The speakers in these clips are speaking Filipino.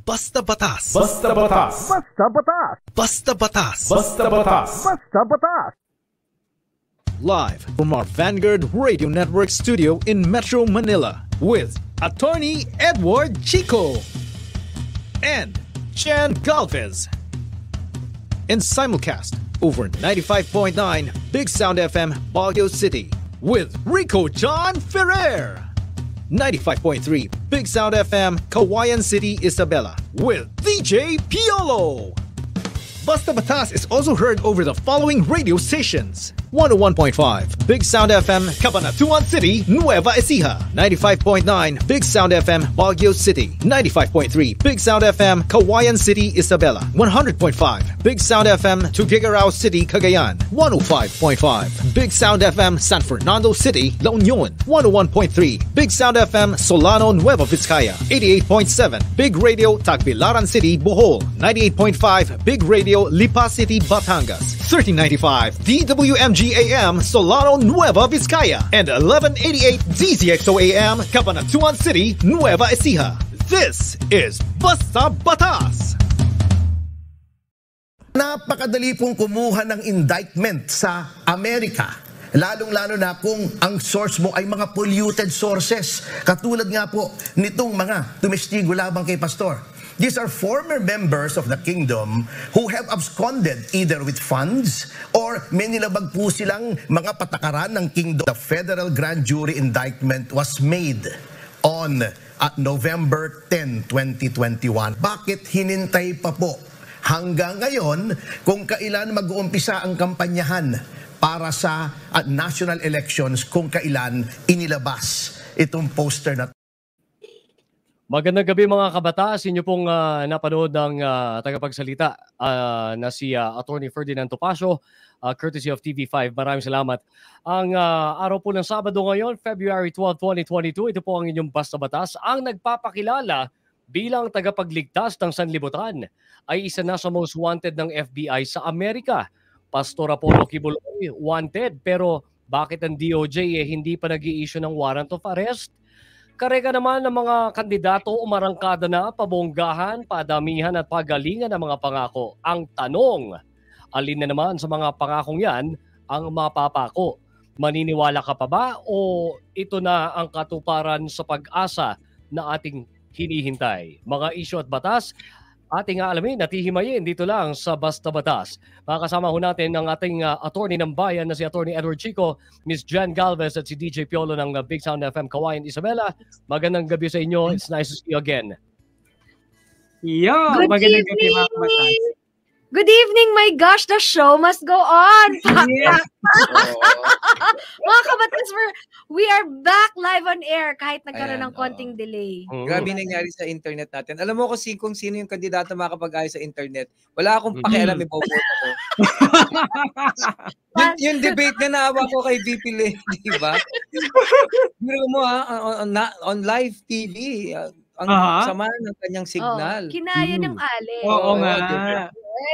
Basta Batas. Basta Batas. Basta Batas. Basta Batas. Basta Batas. Basta Batas. Live from our Vanguard Radio Network studio in Metro Manila with Attorney Edward Chico and Jan Galvez. In simulcast over 95.9 Big Sound FM Baguio City with Rico John Ferrer. 95.3 Big Sound FM Kawayan City, Isabela with DJ Piolo. Basta Batas is also heard over the following radio stations: 101.5 Big Sound FM Cabanatuan City, Nueva Ecija, 95.9 Big Sound FM Baguio City, 95.3 Big Sound FM Kawayan City, Isabela, 100.5 Big Sound FM Tuguegarao City, Cagayan, 105.5 Big Sound FM San Fernando City, La Union, 101.3 Big Sound FM Solano, Nueva Vizcaya, 88.7 Big Radio Tagbilaran City, Bohol, 98.5 Big Radio Lipa City, Batangas, 1395 DWMG AM Solano, Nueva Vizcaya, and 1188 DZXO AM Cabanatuan City, Nueva Ecija. This is Basta Batas. Napakadali pong kumuha ng indictment sa Amerika. Lalong-lalo na kung ang source mo ay mga polluted sources. Katulad nga po nitong mga tumestigo labang kay Pastor. These are former members of the kingdom who have absconded either with funds or may nilabag po silang mga patakaran ng kingdom. The federal grand jury indictment was made on November 10, 2021. Bakit hinintay pa po hanggang ngayon kung kailan mag-uumpisa ang kampanyahan para sa national elections, kung kailan inilabas itong poster na? Magandang gabi mga kabatas. Inyo pong napanood ng tagapagsalita na si Attorney Ferdinand Topacio, courtesy of TV5. Maraming salamat. Ang araw po ng Sabado ngayon, February 12, 2022, ito po ang inyong Basta Batas. Ang nagpapakilala bilang tagapagligtas ng sanlibutan ay isa na sa most wanted ng FBI sa Amerika. Pastor Apollo Kibuloy, wanted. Pero bakit ang DOJ hindi pa nag-i-issue ng warrant of arrest? Kareka naman ng mga kandidato umarangkada na pabonggahan, padamihan at pagalingan ng mga pangako. Ang tanong, alin na naman sa mga pangakong yan ang mapapako? Maniniwala ka pa ba o ito na ang katuparan sa pag-asa na ating hinihintay? Mga isyu at batas, ating alamin at hihimayin dito lang sa Basta Batas. Makakasama ho natin ang ating attorney ng bayan na si Attorney Edward Chico, Miss Jan Galvez at si DJ Piolo ng Big Sound FM Kawayan, Isabela. Magandang gabi sa inyo. It's nice to see you again. Yo, magandang gabi mga kabatas. Good evening, my gosh, the show must go on. Yeah. Mga kabatas, we are back live on air kahit nagkaroon ng konting delay. Grabe nangyari sa internet natin. Alam mo kung sino yung kandidato makapag-ayos sa internet. Wala akong pakialam, iboboto ko. yung debate na naawa ko kay VP Len, di ba? Pero mo on live TV, ang sama ng kanyang signal. Kinaya ng ale. Oo nga. Diba?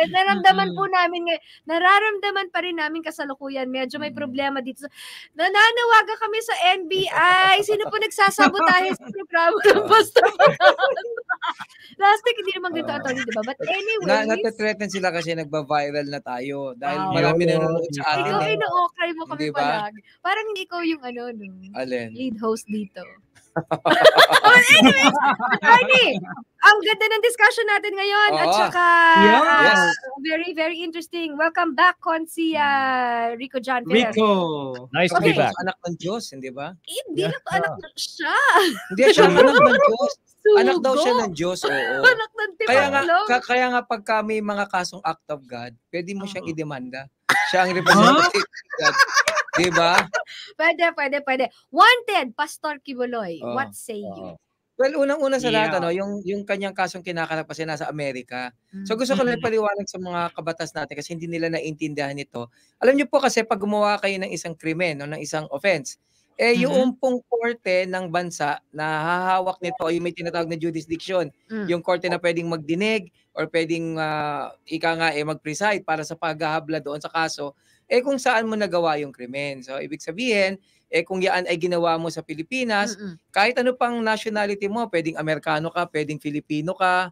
Nararamdaman pa rin namin kasalukuyan. Medyo may problema dito. Nananawagan kami sa NBI. Sino po nagsasabotahe sa programa ng Basta Batas? Last week, hindi naman ganito attorney, diba? But anyways, natathreaten sila kasi nagba-viral na tayo. Dahil marami nanonood sa atin. Ikaw ino-okay mo kami diba? palagi. Parang hindi ikaw yung lead host dito. Anyways, attorney, ang ganda ng discussion natin ngayon at saka very, very interesting. Welcome back, Consi Rico John Ferrer. Rico! Nice to be back. Anak ng Diyos, hindi ba? Hindi na anak na siya. Hindi siya anak ng Diyos. Anak daw siya ng Diyos, oo. Anak ng tipaklong. Kaya nga pagka may mga kasong act of God, pwede mo siyang idemanda. Siya ang representative of God. Diba? Pwede. Wanted, Pastor Kibuloy. What say you? Well, unang-una sa lahat, yung kanyang kasong kinakalap kasi nasa Amerika. So gusto ko lang paliwanag sa mga kabatas natin kasi hindi nila naiintindihan ito. Alam niyo po kasi pag gumawa kayo ng isang krimen o ng isang offense, yung pong korte ng bansa na hahawak nito, yung may tinatawag na jurisdiction, yung korte na pwedeng magdinig or pwedeng mag-preside para sa paghahabla doon sa kaso, kung saan mo nagawa yung krimen. So, ibig sabihin, kung yan ay ginawa mo sa Pilipinas, kahit ano pang nationality mo, pwedeng Amerikano ka, pwedeng Filipino ka,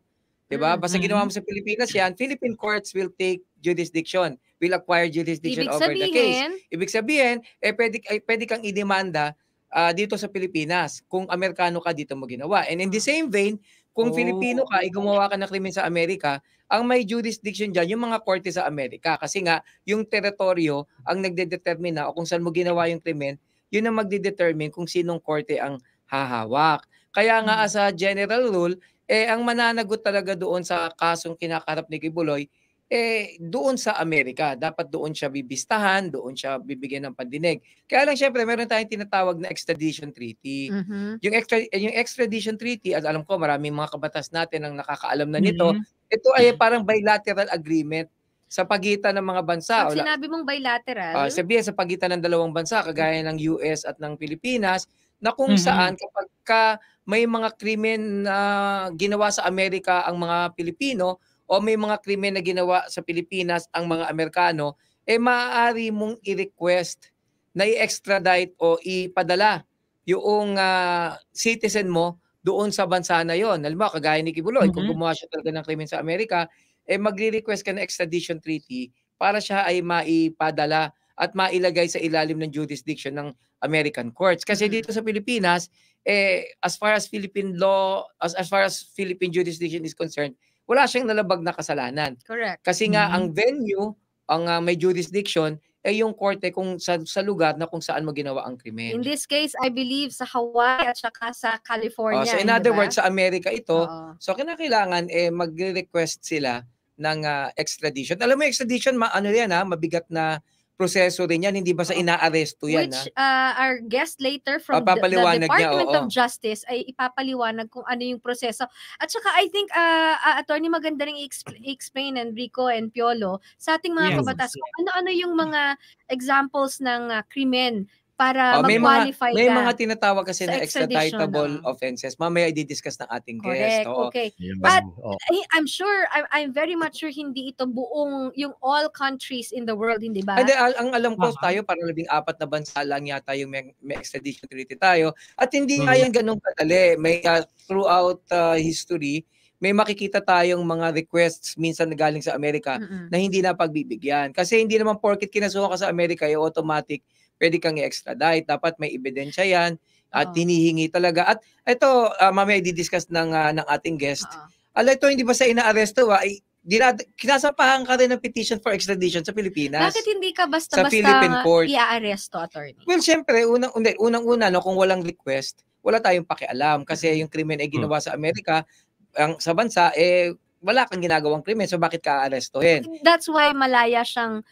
Diba? Basta ginawa mo sa Pilipinas yan, Philippine courts will take jurisdiction, will acquire jurisdiction Ibig over the case. sabihin, Ibig sabihin, pwede kang idemanda dito sa Pilipinas kung Amerikano ka dito mo ginawa. And in the same vein, kung Filipino ka, gumawa ka ng krimen sa Amerika, ang may jurisdiction dyan, yung mga korte sa Amerika. Kasi nga, yung teritoryo ang nagdedetermine na o kung saan mo ginawa yung krimen, yun ang magdedetermine kung sinong korte ang hahawak. Kaya nga as a general rule, ang mananagot talaga doon sa kasong kinakarap ni Kibuloy, doon sa Amerika. Dapat doon siya bibistahan, doon siya bibigyan ng pandinig. Kaya lang syempre, meron tayong tinatawag na extradition treaty. Yung extradition treaty, at alam ko maraming mga kabatas natin ang nakakaalam na nito, ito ay parang bilateral agreement sa pagitan ng mga bansa. pag sinabi mong bilateral, Sabihin sa pagitan ng dalawang bansa, kagaya ng US at ng Pilipinas, na kung saan kapag may mga krimen na ginawa sa Amerika ang mga Pilipino o may mga krimen na ginawa sa Pilipinas ang mga Amerikano, maaari mong i-request na i-extradite o ipadala yung citizen mo doon sa bansa na yon. Alam mo, kagaya ni Kibuloy, kung gumawa siya talaga ng krimen sa Amerika, magre-request ka ng extradition treaty para siya ay maipadala at mailagay sa ilalim ng jurisdiction ng American courts. Kasi dito sa Pilipinas, as far as Philippine law, as far as Philippine jurisdiction is concerned, wala siyang nalabag na kasalanan. correct. Kasi nga ang venue, ang may jurisdiction, yung korte kung sa lugar na kung saan mo ginawa ang krimen. In this case, I believe sa Hawaii at saka sa California. So in other diba? words, sa Amerika ito, Oo. so kinakailangan magre-request sila ng extradition. Alam mo, extradition, mabigat na proseso rin yan, hindi ba sa inaaresto yan? Which our guest later from the Papaliwanag niya, Department oo. of Justice ay ipapaliwanag kung ano yung proseso. At saka I think, attorney, maganda rin i-explain, Enrico and Piolo, sa ating mga kabatas, kung ano-ano yung mga examples ng krimen para mag-qualify may ka. mga tinatawag kasi sa na extradition, extraditable offenses. Mamaya i-discuss ng ating guest. Correct, Oo. okay. Yun But lang. I'm sure, I'm very much sure hindi ito buong, yung all countries in the world, hindi ba? Hindi, ang alam ko tayo, parang 14 na bansa lang yata yung may extradition treaty tayo. At hindi nga yan ganun kadali. May throughout history, may makikita tayong mga requests minsan na galing sa Amerika na hindi na pagbibigyan. Kasi hindi naman porket kinasuhan ka sa Amerika, yung automatic, pwede kang i-extradite. Dapat may ebidensya yan at hinihingi talaga. At ito, mamaya i-discuss ng ating guest. Ito, hindi ba sa inaaresto, kinasapahan ka rin ng petition for extradition sa Pilipinas. Bakit hindi ka Sa Philippine court. i-aaresto, attorney? Well, syempre, unang-una, no, kung walang request, wala tayong pakialam. Kasi yung krimen ay ginawa sa Amerika, sa bansa, wala kang ginagawang krimen, so bakit ka aarestuhin? That's why malaya siyang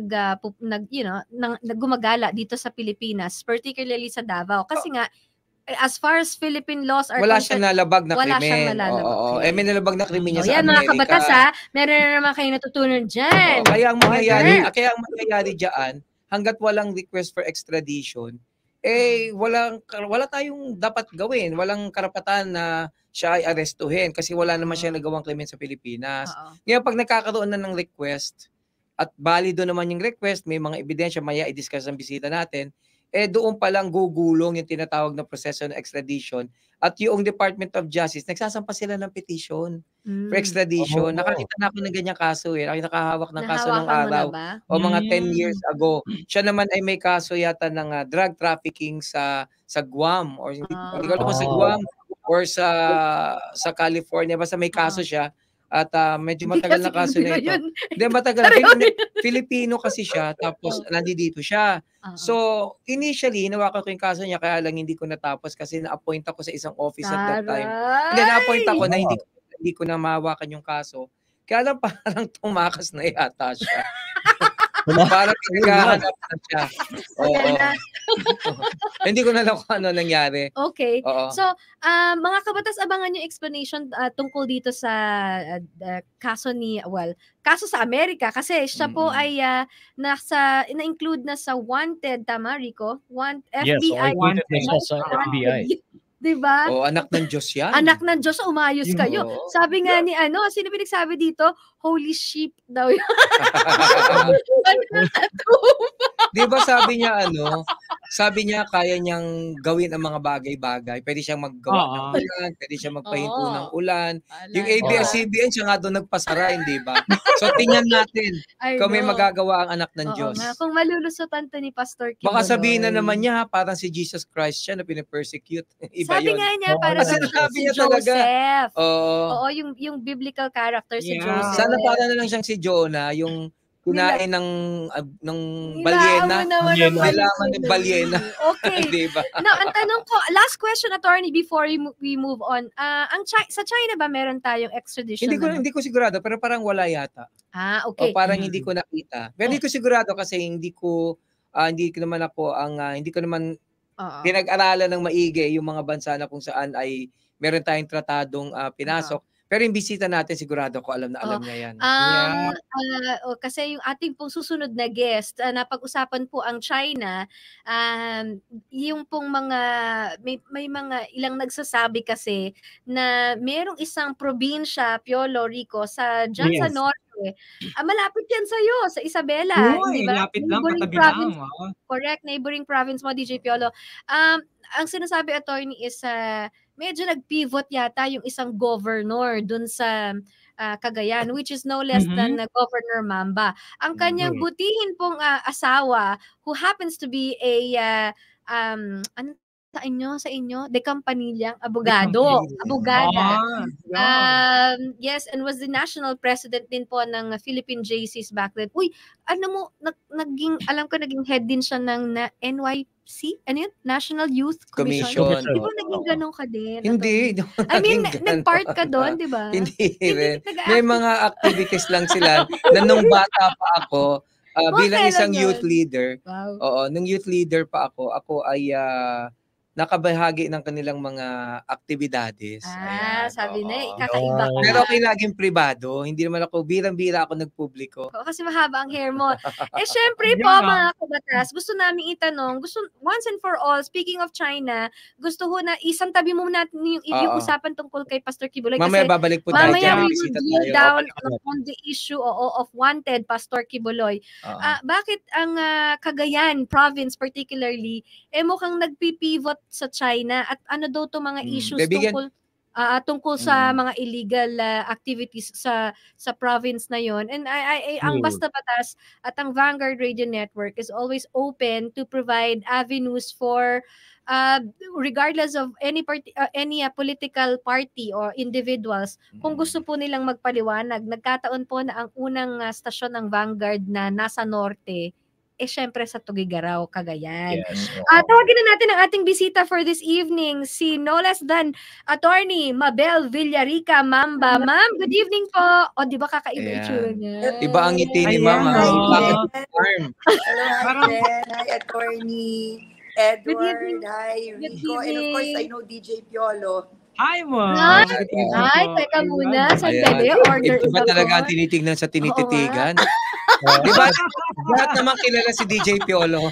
gumagala dito sa Pilipinas, particularly sa Davao. Kasi nga, as far as Philippine laws are Wala siyang nalabag na wala krimen. siyang nalalabag. Oo, may nalabag na krimen niya sa yan, Amerika. mga kabatas, meron na naman kayo natutunan dyan. Kaya ang mangyayari diyan, hangga't walang request for extradition, wala tayong dapat gawin. Walang karapatan na siya ay arestuhin kasi wala naman siya nagawang krimen sa Pilipinas. Ngayon, pag nagkakaroon na ng request at valido naman yung request, may mga ebidensya, maya i-discuss ang bisita natin, doon pa lang gugulong yung tinatawag na proseso ng extradition at yung Department of Justice, nagsasampa sila ng petition for extradition. Nakakita na ako ng ganyang kaso nakahawak ng kaso ng araw o mga 10 years ago. Siya naman ay may kaso yata ng drug trafficking sa Guam or hindi ko alam sa Guam or sa California. Basta may kaso siya. At medyo matagal na kaso na ito. Hindi, matagal. Filipino kasi siya, tapos nandito siya. So, initially, hinawakan ko yung kaso niya, kaya lang hindi ko natapos kasi na-appoint ako sa isang office at that time. Hindi, na-appoint ako na hindi ko na mahawakan yung kaso. Kaya lang parang tumakas na yata siya. Parang naghahanap na siya. Oo. Hindi ko na alam kung ano nangyari. Okay. Oo. So, mga kabatas, abangan yung explanation tungkol dito sa kaso kaso sa Amerika kasi siya po ay na-include na sa wanted, tama Rico? FBI. Wanted na siya sa FBI. Diba? Anak ng Diyos yan. Anak ng Diyos, umayos kayo. Sabi nga ni sino pinagsabi dito? Holy sheep daw yun. Di ba sabi niya sabi niya kaya niyang gawin ang mga bagay-bagay. Pwede siyang maggawa ng ulan, pwede siyang magpahinto ng ulan. Yung ABS-CBN, siya nga doon nagpasara, hindi ba? So tingnan natin kung may magagawa ang anak ng Diyos. Kung malulusutan to ni Pastor Kibuloy. Baka sabihin na naman niya, parang si Jesus Christ siya na pinapersecute. Iba sabi yun. nga niya, parang sabi niya Joseph. Oo, yung biblical character si Joseph. Sana para na lang siyang si Jonah, yung kinain ng balyena. Kailangan ng balyena. Okay. Diba? Now, ang tanong ko, last question, attorney, before we move on. Sa China ba meron tayong extradition? Hindi ko sigurado, pero parang wala yata. Okay. O parang hindi ko nakita. Pero hindi ko sigurado kasi hindi ko naman pinag-aralan ng maigi yung mga bansa na kung saan ay meron tayong tratadong pinasok. Pero yung bisita natin, sigurado ko alam niya yan. Kasi yung ating pong susunod na guest, napag-usapan po ang China, yung pong mga, may mga ilang nagsasabi kasi na merong isang probinsya, Piolo Rico, sa Norte. Malapit yan sa'yo, sa Isabela. Diba? Lapit lang, katabi lang. Correct, neighboring province mo, DJ Piolo. Ang sinasabi, attorney, is medyo nag-pivot yata yung isang governor dun sa Cagayan, which is no less than Governor Mamba. Ang kanyang butihin pong asawa, who happens to be a sa inyo, de Campanilyang abogada. Yes, and was the national president din po ng Philippine JCs back then. Naging head din siya ng NYC? Ano yun? National Youth Commission. Di ba naging ganun ka din? Hindi. I mean, nag-part ka doon, di ba? Hindi rin. May mga activities lang sila na nung bata pa ako, bilang isang youth leader. Wow. Oo, nung youth leader pa ako ay nakabahagi ng kanilang mga aktibidades. Sabi na, kakaiba ka. Pero okay laging pribado. Hindi naman ako, birang-bira ako nagpubliko. Kasi mahaba ang hair mo. Syempre po, mga kabatas, gusto namin itanong, once and for all, speaking of China, gusto ho na isang tabi mo natin yung usapan tungkol kay Pastor Kibuloy. Mamaya babalik po tayo. Mamaya we will deal down on the issue of wanted Pastor Kibuloy. Bakit ang Cagayan province particularly, mukhang nagpipivot sa China at ano daw to mga issues tungkol sa mga illegal activities sa province na yon. And ang Basta Batas at ang Vanguard Radio Network is always open to provide avenues for regardless of any political party or individuals, kung gusto po nilang magpaliwanag. Nagkataon po na ang unang stasyon ng Vanguard na nasa norte syempre sa Tugigaraw, Cagayan. Yes. Tawagin na natin ang ating bisita for this evening, si no less than Attorney Mabel Villarica Mamba. Ma'am, good evening po. Di ba kakaiba itsura niya? Iba ang ngiti ni Ma'am. Hello, hi, Attorney Edward. Hi, Rico. And of course, I know DJ Piolo. Hi, Ma'am. Hi, teka muna. Sandali, order. Iba talaga ang tinitignan sa tinititigan. Diba? Lahat naman kilala si DJ Piolo.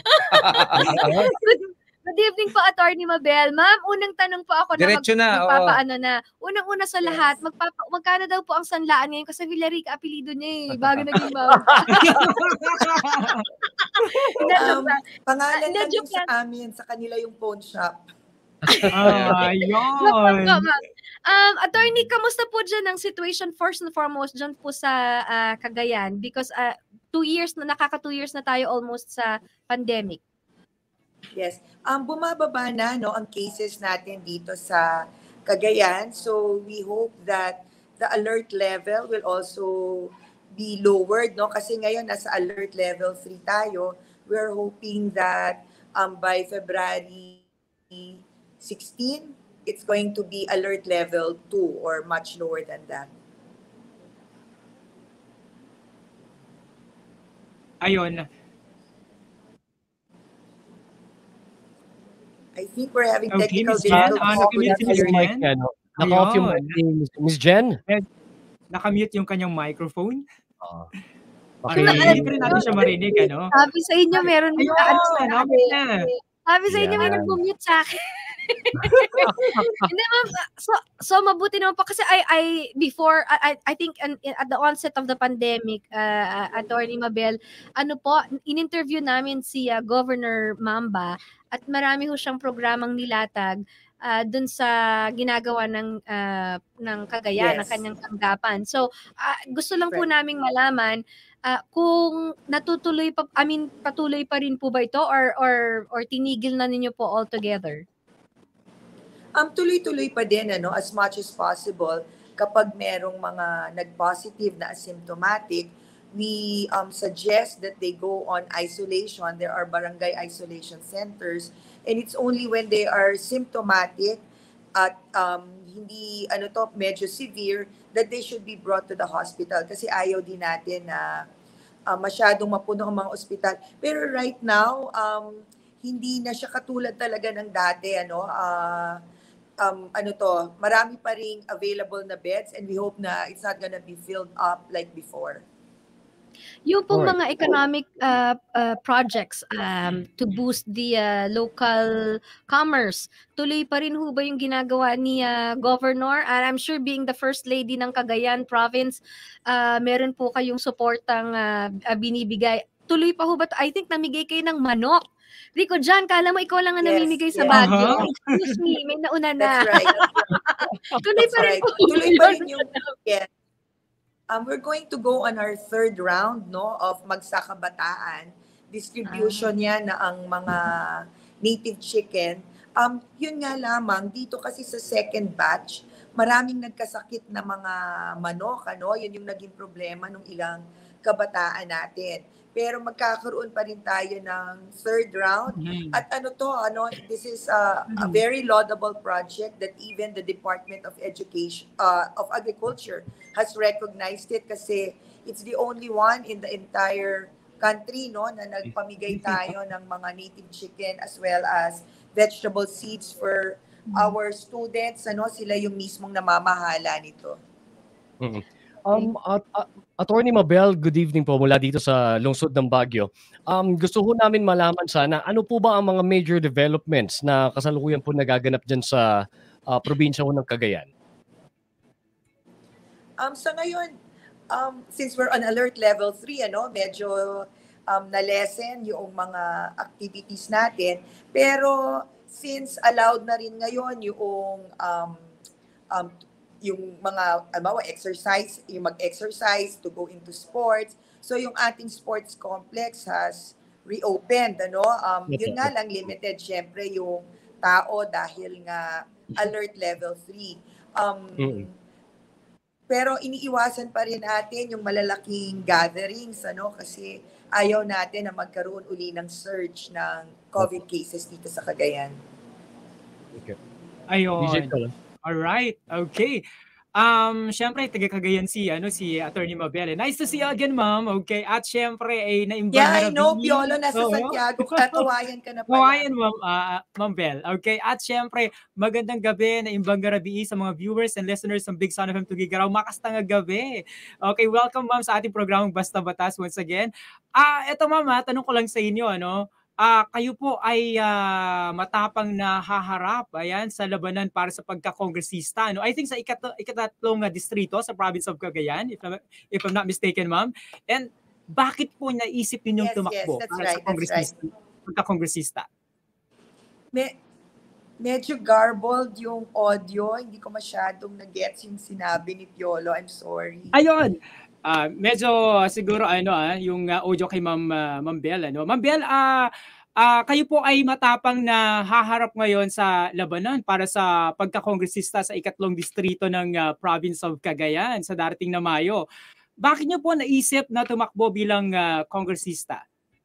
Good evening po, Attorney Mabel. Ma'am, unang tanong po ako Diretso na. Unang-una sa lahat, magkano daw po ang sanlaan ngayon? Kasi Villarica, apelido niya bago naging ma'am. Pangalan lang yung sa amin, sa kanila yung phone shop. Ayun. Attorney, kamusta po dyan ang situation first and foremost dyan po sa Cagayan? Because nakaka 2 years na tayo almost sa pandemic. Yes. Bumababa na ang cases natin dito sa Cagayan. So we hope that the alert level will also be lowered, kasi ngayon nasa alert level 3 tayo. We're hoping that by February 16, it's going to be alert level 2 or much lower than that. Ayun. I think we're having technical difficulties. Naka-off yung Miss Jen? Nakamute yung kanyang microphone. Okay. Hindi pa rin natin siya marinig, Sabi sa inyo, meron Sabi sa inyo, may nag-mute sa akin. Hindi, ma'am. So mabuti naman po kasi I think at the onset of the pandemic, Attorney Mabel, in-interview namin si Governor Mamba at marami ho siyang programang nilatag dun sa ginagawa ng Cagayan, ng Yes. kanyang tanggapan. So, gusto lang po Right. naming malaman kung patuloy pa rin po ba ito or tinigil na ninyo po altogether? Tuloy-tuloy pa din as much as possible kapag merong mga nag-positive na asymptomatic, we suggest that they go on isolation. There are barangay isolation centers, and it's only when they are symptomatic at hindi medyo severe that they should be brought to the hospital kasi ayaw din natin na masyadong mapuno ang mga ospital. Pero right now, hindi na siya katulad talaga ng dati marami pa ring available na beds, and we hope na it's not gonna be filled up like before. Yung pong Alright. mga economic projects to boost the local commerce, tuloy pa rin ho ba yung ginagawa ni Governor? And I'm sure being the First Lady ng Cagayan Province, meron po kayong suportang binibigay. Tuloy pa ho ba? I think namigay kayo ng manok. Rico, John, kala mo ikaw lang ang Yes, namimigay sa yes. Baguio. Aha. Excuse me, may nauna na. That's right. Tuloy pa rin Right. po. Tuloy pa rin yung yes. We're going to go on our third round of Magsakabataan. Distribution yan na ang mga native chicken. Yun nga lamang, dito kasi sa second batch, maraming nagkasakit na mga manok. Yun yung naging problema ng ilang kabataan natin. Pero magkakaroon pa rin tayo ng third round. At this is a very laudable project that even the Department of Education, of Agriculture has recognized it kasi it's the only one in the entire country na nagpamigay tayo ng mga native chicken as well as vegetable seeds for our students. Sila yung mismong namamahala nito. Attorney Mabel, good evening po mula dito sa lungsod ng Baguio. Gusto ho namin malaman sana, ano po ba ang mga major developments na kasalukuyan po nagaganap dyan sa probinsya ho ng Cagayan? Sa ngayon, since we're on alert level 3, medyo na-lessen yung mga activities natin. Pero since allowed na rin ngayon yung mga exercise, yung mag-exercise, to go into sports. So yung ating sports complex has reopened. Yun nga lang, limited syempre yung tao dahil nga alert level 3. Pero iniiwasan pa rin natin yung malalaking gatherings kasi ayaw natin na magkaroon uli ng surge ng COVID cases dito sa Cagayan. Okay. Ayun. DJ Carl. Alright, okay. Syempre, taga-Cagayan si Attorney Mabel. Nice to see you again, ma'am. Okay, at syempre, naimbang Yeah, I know, Rabi. Piolo, nasa Oo. Santiago. Kawayan ka na pala. Kawayan, Ma'am Bel. Okay, at syempre, magandang gabi na imbang Rabi sa mga viewers and listeners ng Big Son FM Tugigaraw. Makastang gabi. Okay, welcome, ma'am, sa ating programang Basta Batas once again. Eto, ma'am, tanong ko lang sa inyo, kayo po ay matapang na haharap sa labanan para sa pagka-kongresista. I think sa ikatatlong distrito sa province of Cagayan, if I'm not mistaken, ma'am. And bakit po naisip ninyong tumakbo that's para right, sa pagka-kongresista? Medyo garbled yung audio. Hindi ko masyadong na-gets yung sinabi ni Piolo. I'm sorry. Ayun. Medyo siguro yung audio kay Ma'am Bel. Ma'am Bel, kayo po ay matapang na haharap ngayon sa labanan para sa pagkakongresista sa ikatlong distrito ng province of Cagayan sa darating na Mayo. Bakit niyo po naisip na tumakbo bilang kongresista?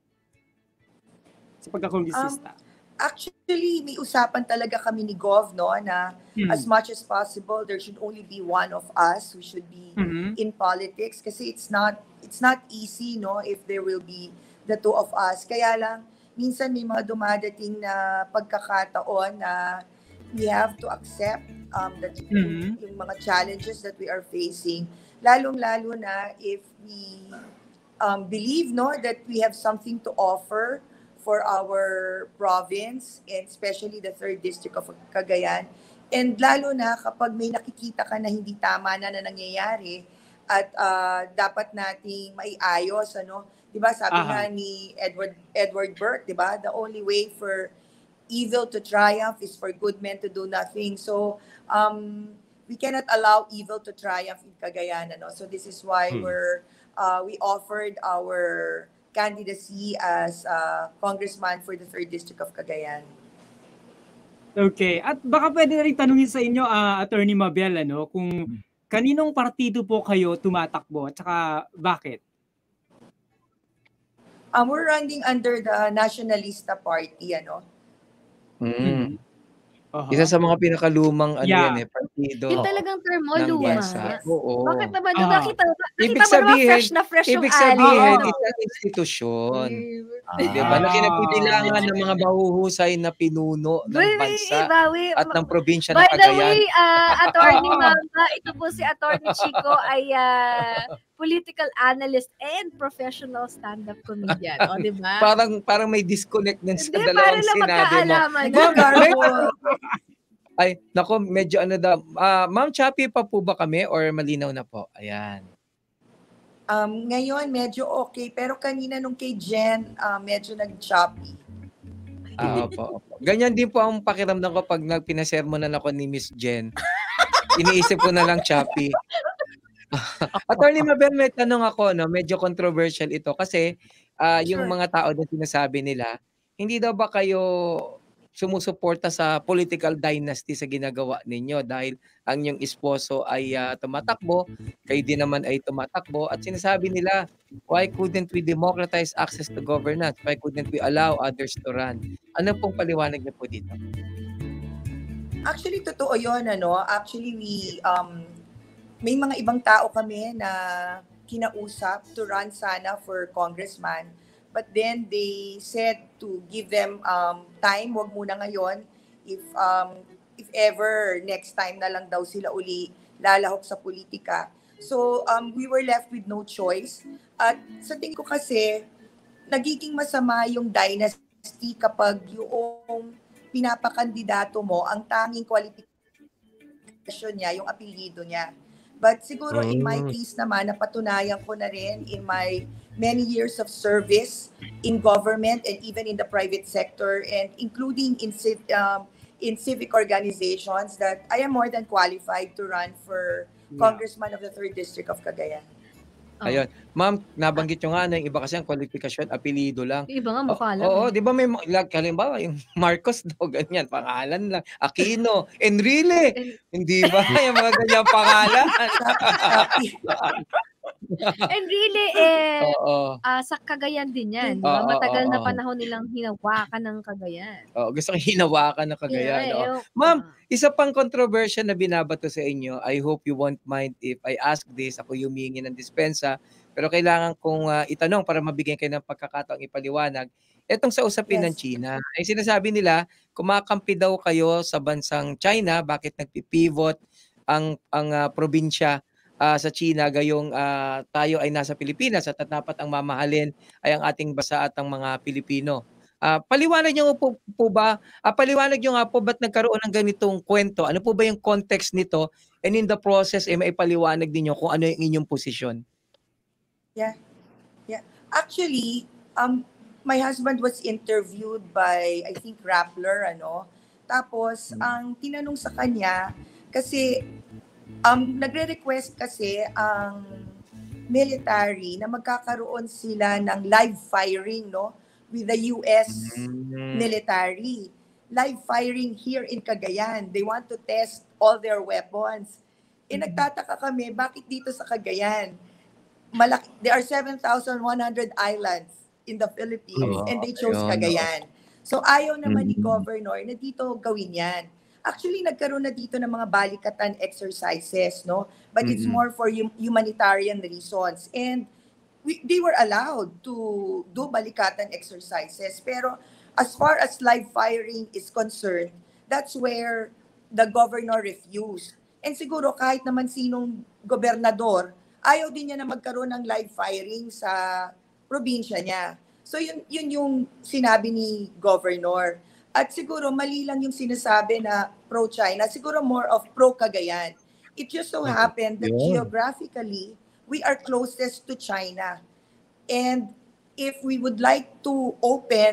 Sa pagkakongresista? Actually, may usapan talaga kami ni Gov na as much as possible there should only be one of us who should be in politics kasi it's not easy if there will be the two of us. Kaya lang minsan may mga dumadating na pagkakataon na we have to accept that yung mga challenges that we are facing, lalong-lalo na if we believe that we have something to offer for our province and especially the 3rd District of Cagayan. And lalo na kapag may nakikita ka na hindi tama na nangyayari at dapat nating maiayos, 'di ba? Sabi nga ni Edward Burke, 'di ba? The only way for evil to triumph is for good men to do nothing. So we cannot allow evil to triumph in Cagayan. Ano? So this is why we offered our candidacy as congressman for the 3rd District of Cagayan. Okay. At baka pwede na rin tanungin sa inyo, Attorney Mabel, ano, kung kaninong partido po kayo tumatakbo at saka bakit? We're running under the Nationalista Party, ano? Isa sa mga pinakalumang Yeah. partido Yung talagang term mo, ng luma. bansa. Oo. Bakit naman doon? Ah. Nakita Ibig mo naman sabihin- fresh na fresh yung Ibig sabihin, ali. isang institusyon. Ah. Diba? Na kinabibilangan ng mga mahuhusay na pinuno ng bansa at ng probinsya ng By the Cagayan. way, Attorney Mama, ito po si Attorney Chico ay political analyst and professional stand-up comedian. O, di ba? Parang may disconnect nun sa Hindi, dalawang para lang sinabi mo. magkaalaman. Ay, nako, medyo ano daw. Ma'am, choppy pa po ba kami or malinaw na po? Ayan. Ngayon, medyo okay. Pero kanina nung kay Jen, medyo nag-choppy. Opo. Ganyan din po ang pakiramdam ko pag nagpinasermonan ako ni Miss Jen. Iniisip ko na lang choppy. Attorney Mabel, may tanong ako, no? Medyo controversial ito kasi yung Sure. mga tao na sinasabi nila, hindi daw ba kayo sumusuporta sa political dynasty sa ginagawa ninyo dahil ang inyong esposo ay tumatakbo, kayo din naman ay tumatakbo at sinasabi nila, why couldn't we democratize access to governance? Why couldn't we allow others to run? Ano pong paliwanag niyo po dito? Actually, totoo yun, ano? Actually, may mga ibang tao kami na kinausap to run sana for congressman. But then they said to give them time, wag muna ngayon. If ever, next time na lang daw sila uli lalahok sa politika. So we were left with no choice. At sa tingin ko kasi, nagiging masama yung dynasty kapag yung pinapakandidato mo, ang tanging qualification niya, yung apelyido niya. But siguro in my case naman, napatunayan ko na rin in my many years of service in government and even in the private sector and including in civic organizations that I am more than qualified to run for Congressman of the 3rd District of Cagayan. Ayun. Ma'am, nabanggit nyo nga na yung iba kasi ang qualification, apelido lang. Yung iba nga mukha lang. Oo, di ba may halimbawa yung Marcos daw ganyan, pangalan lang. Aquino, Enrile, hindi ba? Yung mga ganyan pangalan. And really, sa Cagayan din yan. Oo, Matagal na oo. panahon nilang hinawakan ng Cagayan. Gusto ko hinawakan ng Cagayan. Oo. Ma'am, isa pang controversial na binabato sa inyo, I hope you won't mind if I ask this, ako humingi ng dispensa, pero kailangan kong itanong para mabigyan kayo ng pagkakataong ipaliwanag. Etong sa usapin ng China, ay sinasabi nila, kumakampi daw kayo sa bansang China, bakit nagpipivot ang probinsya sa China, gayong tayo ay nasa Pilipinas at dapat ang mamahalin ay ang ating bansa at ang mga Pilipino. Paliwanag niyo po ba, paliwanag niyo nga po ba't nagkaroon ng ganitong kwento? Ano po ba yung context nito? And in the process, maipaliwanag niyo kung ano yung inyong posisyon. Yeah. Actually, my husband was interviewed by, I think, Rappler, ano? Tapos, ang tinanong sa kanya, kasi, nagre-request kasi ang military na magkakaroon sila ng live firing, no? With the US military. Live firing here in Cagayan. They want to test all their weapons. Nagtataka kami, bakit dito sa Cagayan? There are 7,100 islands in the Philippines and they chose Cagayan. So ayaw naman ni Governor na dito gawin yan. Actually, nagkaroon na dito ng mga balikatan exercises, no? But it's more for humanitarian reasons. And they were allowed to do balikatan exercises. Pero as far as live firing is concerned, that's where the governor refused. And siguro kahit naman sinong gobernador, ayaw din niya na magkaroon ng live firing sa probinsya niya. So yun yung sinabi ni governor. At siguro mali lang yung sinasabi na pro-China, siguro more of pro-Cagayan. It just so happened that geographically, we are closest to China. And if we would like to open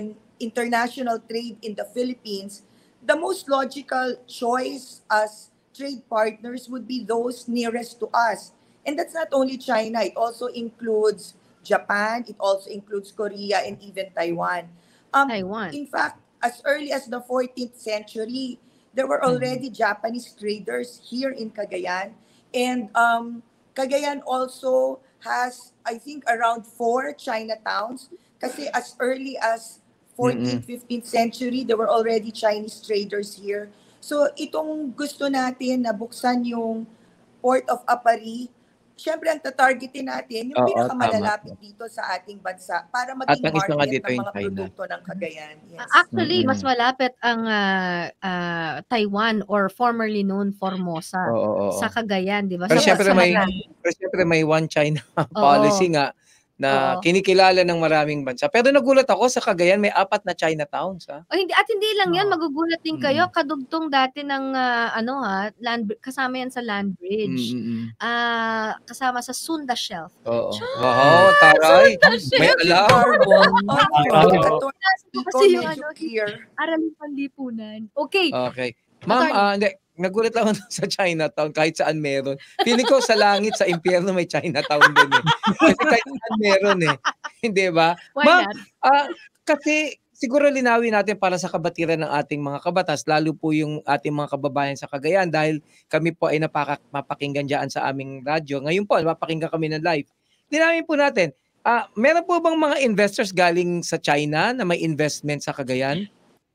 international trade in the Philippines, the most logical choice as trade partners would be those nearest to us. And that's not only China, it also includes Japan, it also includes Korea, and even Taiwan. Taiwan. In fact, as early as the 14th century, there were already Japanese traders here in Cagayan. And Cagayan also has, I think, around 4 Chinatowns. Kasi as early as 14th, 15th century, there were already Chinese traders here. So itong gusto natin na buksan yung Port of Aparri, syempre ang tatargetin natin yung pinakamalalapit dito sa ating bansa para maging market ng mga produkto ng Cagayan. Yes. Actually, mas malapit ang Taiwan or formerly known Formosa sa Cagayan, di ba? Pero syempre may one China policy nga na kinikilala ng maraming bansa. Pero nagulat ako sa Cagayan may 4 na Chinatowns. Hindi lang yan, magugulat din kayo. Kadugtong dati ng kasama yan sa land bridge. Kasama sa Sunda Shelf. Wow, taray. May alarm. Kasi yung Araling Panlipunan. Okay. Ma'am, nagulat lang ako sa Chinatown, kahit saan meron. Feeling ko sa langit, sa impyerno may Chinatown din eh. Kasi kahit saan meron eh. Hindi ba? Ma'am, kasi siguro linawin natin para sa kabatiran ng ating mga kabatas, lalo po yung ating mga kababayan sa Cagayan, dahil kami po ay mapakinggan dyan sa aming radyo. Ngayon po, mapakinggan kami ng live. Linawin po natin, meron po bang mga investors galing sa China na may investment sa Cagayan?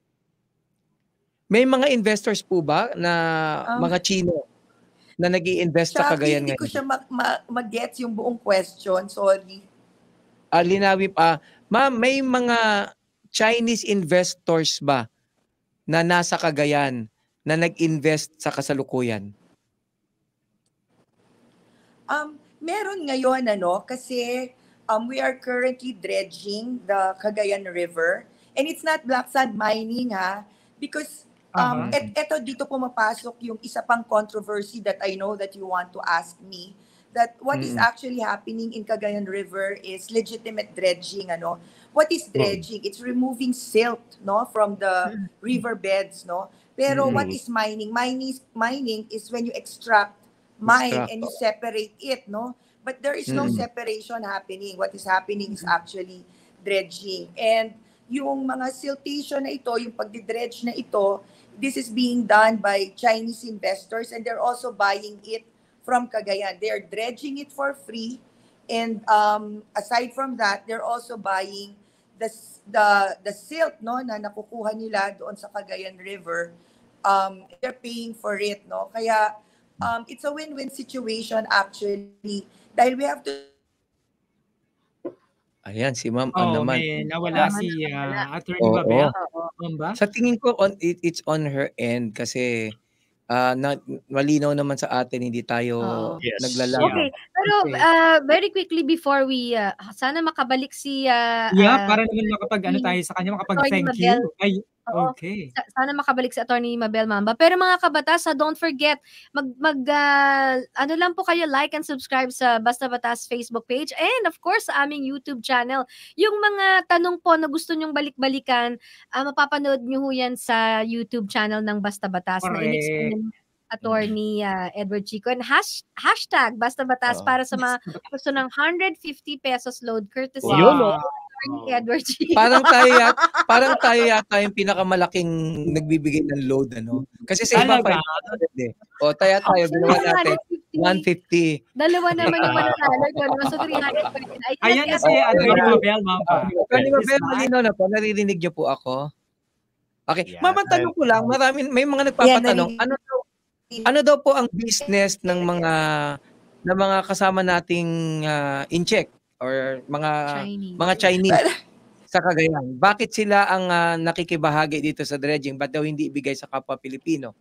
May mga investors po ba na mga Chino na nag-i-invest sa Cagayan ngayon? Hindi ko siya mag-gets yung buong question. Sorry. Linawin pa. Ma'am, may mga Chinese investors ba na nasa Cagayan na nag-invest sa kasalukuyan? Meron ngayon, kasi we are currently dredging the Cagayan River. And it's not black sand mining, because eto dito pumapasok yung isa pang controversy that I know that you want to ask me, that what is actually happening in Cagayan River is legitimate dredging. What is dredging? It's removing silt from the river beds. Pero what is mining? Mining is when you mine and you separate it. But there is no separation happening. What is happening is actually dredging. And yung mga siltation na ito, yung pagdidredge na ito, this is being done by Chinese investors, and they're also buying it from Cagayan. They're dredging it for free, and aside from that, they're also buying the silt na nakukuha nila doon sa Cagayan River. They're paying for it. Kaya it's a win-win situation actually, dahil we have to. Ayan, si Ma'am naman. Nawala si Attorney Mabel. Sa tingin ko, it's on her end kasi malinaw naman sa atin, hindi tayo naglalang. Okay, pero very quickly before we, sana makabalik si... para naman tayo sa kanya, makapag-thank you. Okay. Sana makabalik si Attorney Mabel Mamba. Pero mga kabatas, don't forget, ano lang po kayo, like and subscribe sa Basta Batas Facebook page, and of course sa aming YouTube channel. Yung mga tanong po na gusto nyong balik-balikan, mapapanood nyo ho yan sa YouTube channel ng Basta Batas na in-explain Attorney Edward Chico, and hashtag Basta Batas para sa mga gusto ng 150 pesos load courtesy. Edward Chico. Parang tayo yata yung pinakamalaking nagbibigay ng load, Kasi sa iba pa tayo ginawa natin 150. Dalawa naman yung mananalo, so 300. Ayan na si Attorney Mabel, Ma'am. Attorney Mabel, malinaw na po, naririnig niyo po ako. Okay, Ma'am, tanong ko lang, may mga nagpapatanong, ano daw po ang business ng mga kasama nating in-check or mga Chinese sa Cagayan? Bakit sila ang nakikibahagi dito sa dredging? Ba't daw hindi ibigay sa kapwa Pilipino?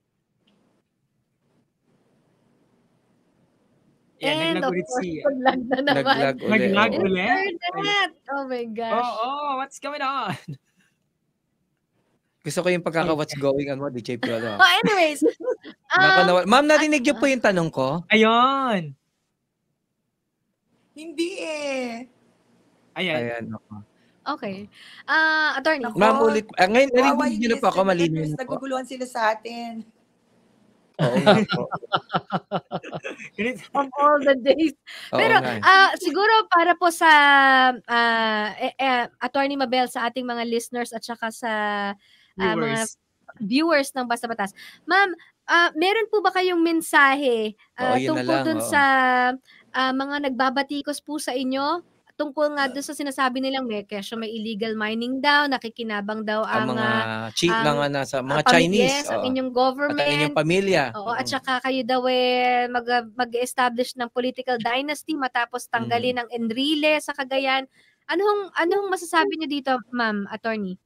And of course, naglag na naman. Naglag ulit. Internet! Oh my gosh. What's going on? Gusto ko yung pagkaka-what's going on mo, DJ Piolo. Anyways. Ma'am, narinig niyo po yung tanong ko? Hindi eh. Ayan. Okay. Attorney. Nako, Ma'am, ulit. Ngayon, kawawa narinig yung niyo na po ako, malinaw listeners, na po. naguguluhan sila sa atin. Oo nga po. Of all the days. Oo Pero nga. siguro para po sa Attorney Mabel, sa ating mga listeners at saka sa mga Viewers. viewers ng Basta Batas. Ma'am, meron po ba kayong mensahe Oo, yun na tungkol lang. dun Oo. sa mga nagbabatikos po sa inyo? Tungkol nga dun sa sinasabi nilang may illegal mining daw, nakikinabang daw Ang ang mga mga nasa mga Chinese. yes, ang Oo. inyong At ang government. inyong pamilya. Oo, at saka kayo daw mag-establish ng political dynasty matapos tanggalin ang Enrile sa Cagayan. Anong masasabi niyo dito, Ma'am Attorney?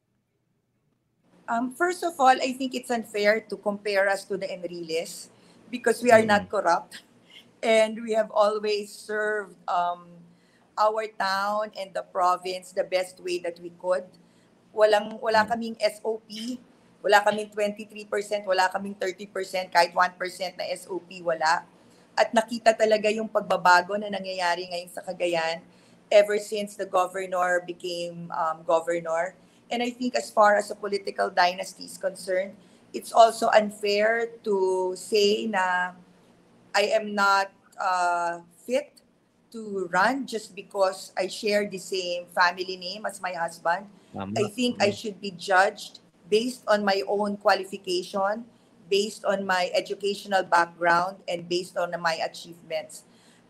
First of all, I think it's unfair to compare us to the Enriles because we are not corrupt and we have always served our town and the province the best way that we could. Wala kaming SOP, wala kaming 23%, wala kaming 30%, kahit 1% na SOP, wala. At nakita talaga yung pagbabago na nangyayari ngayon sa Cagayan ever since the governor became governor. And I think as far as a political dynasty is concerned, it's also unfair to say na I am not fit to run just because I share the same family name as my husband. I think I should be judged based on my own qualification, based on my educational background, and based on my achievements.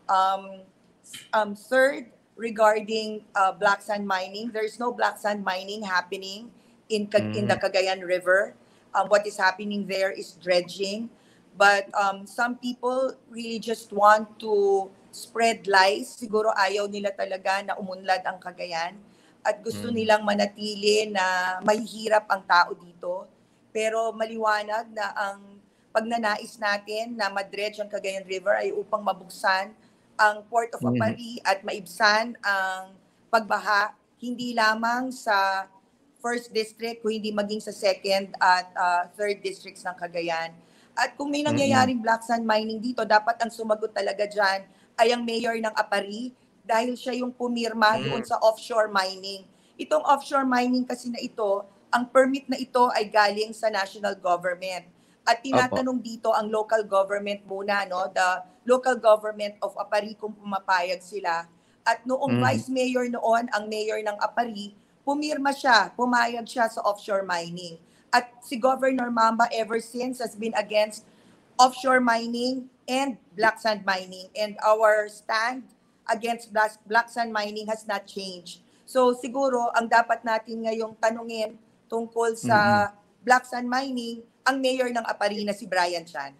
Third, regarding black sand mining, there's no black sand mining happening in the Cagayan River. What is happening there is dredging. But some people really just want to spread lies. Siguro ayaw nila talaga na umunlad ang Cagayan at gusto nilang manatili na mahihirap ang tao dito. Pero maliwanag na ang pagnanais natin na madredge ang Cagayan River ay upang mabuksan ang Port of Apari at maibsan ang pagbaha hindi lamang sa 1st District, kung hindi maging sa 2nd at 3rd Districts ng Cagayan. At kung may nangyayaring black sand mining dito, dapat ang sumagot talaga dyan ay ang mayor ng Apari dahil siya yung pumirma doon sa offshore mining. Itong offshore mining kasi na ito, ang permit na ito ay galing sa national government. At tinatanong dito ang local government muna, no? The local government of Apari kung pumapayag sila. At noong vice mayor noon, ang mayor ng Apari, pumayag siya sa offshore mining. At si Governor Mamba ever since has been against offshore mining and black sand mining. And our stand against black sand mining has not changed. So siguro, ang dapat natin ngayong tanungin tungkol sa black sand mining, ang mayor ng Apari na si Brian Chan.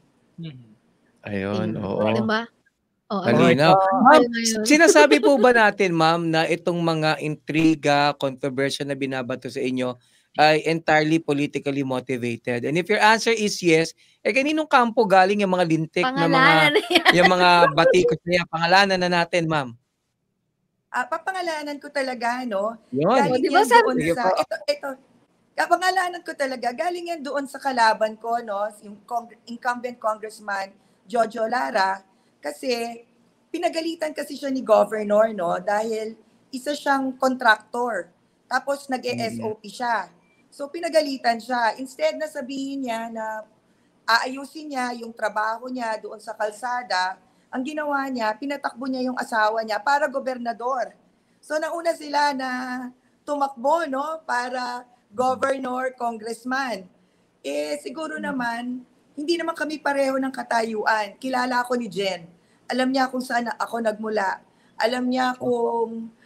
Ayun, oo. Diba? Malinaw. Ma'am, sinasabi po ba natin, ma'am, na itong mga intriga, controversy na binabato sa inyo ay entirely politically motivated? And if your answer is yes, kaninong kampo galing yung mga lintik na yung mga batikos niya? Pangalanan na natin, ma'am. Papangalanan ko talaga, no? Yun. Galing yan doon sa... Pangalanan ko talaga, galing yan doon sa kalaban ko, no? Yung incumbent congressman, Jojo Lara, kasi pinagalitan kasi siya ni governor, no? Dahil isa siyang contractor. Tapos nag-SOP siya. So pinagalitan siya. Instead na sabihin niya na aayusin niya yung trabaho niya doon sa kalsada, ang ginawa niya, pinatakbo niya yung asawa niya para gobernador. So nauna sila na tumakbo, no? Para governor, congressman. Siguro naman, hindi naman kami pareho ng katayuan. Kilala ako ni Jen. Alam niya kung saan ako nagmula. Alam niya kung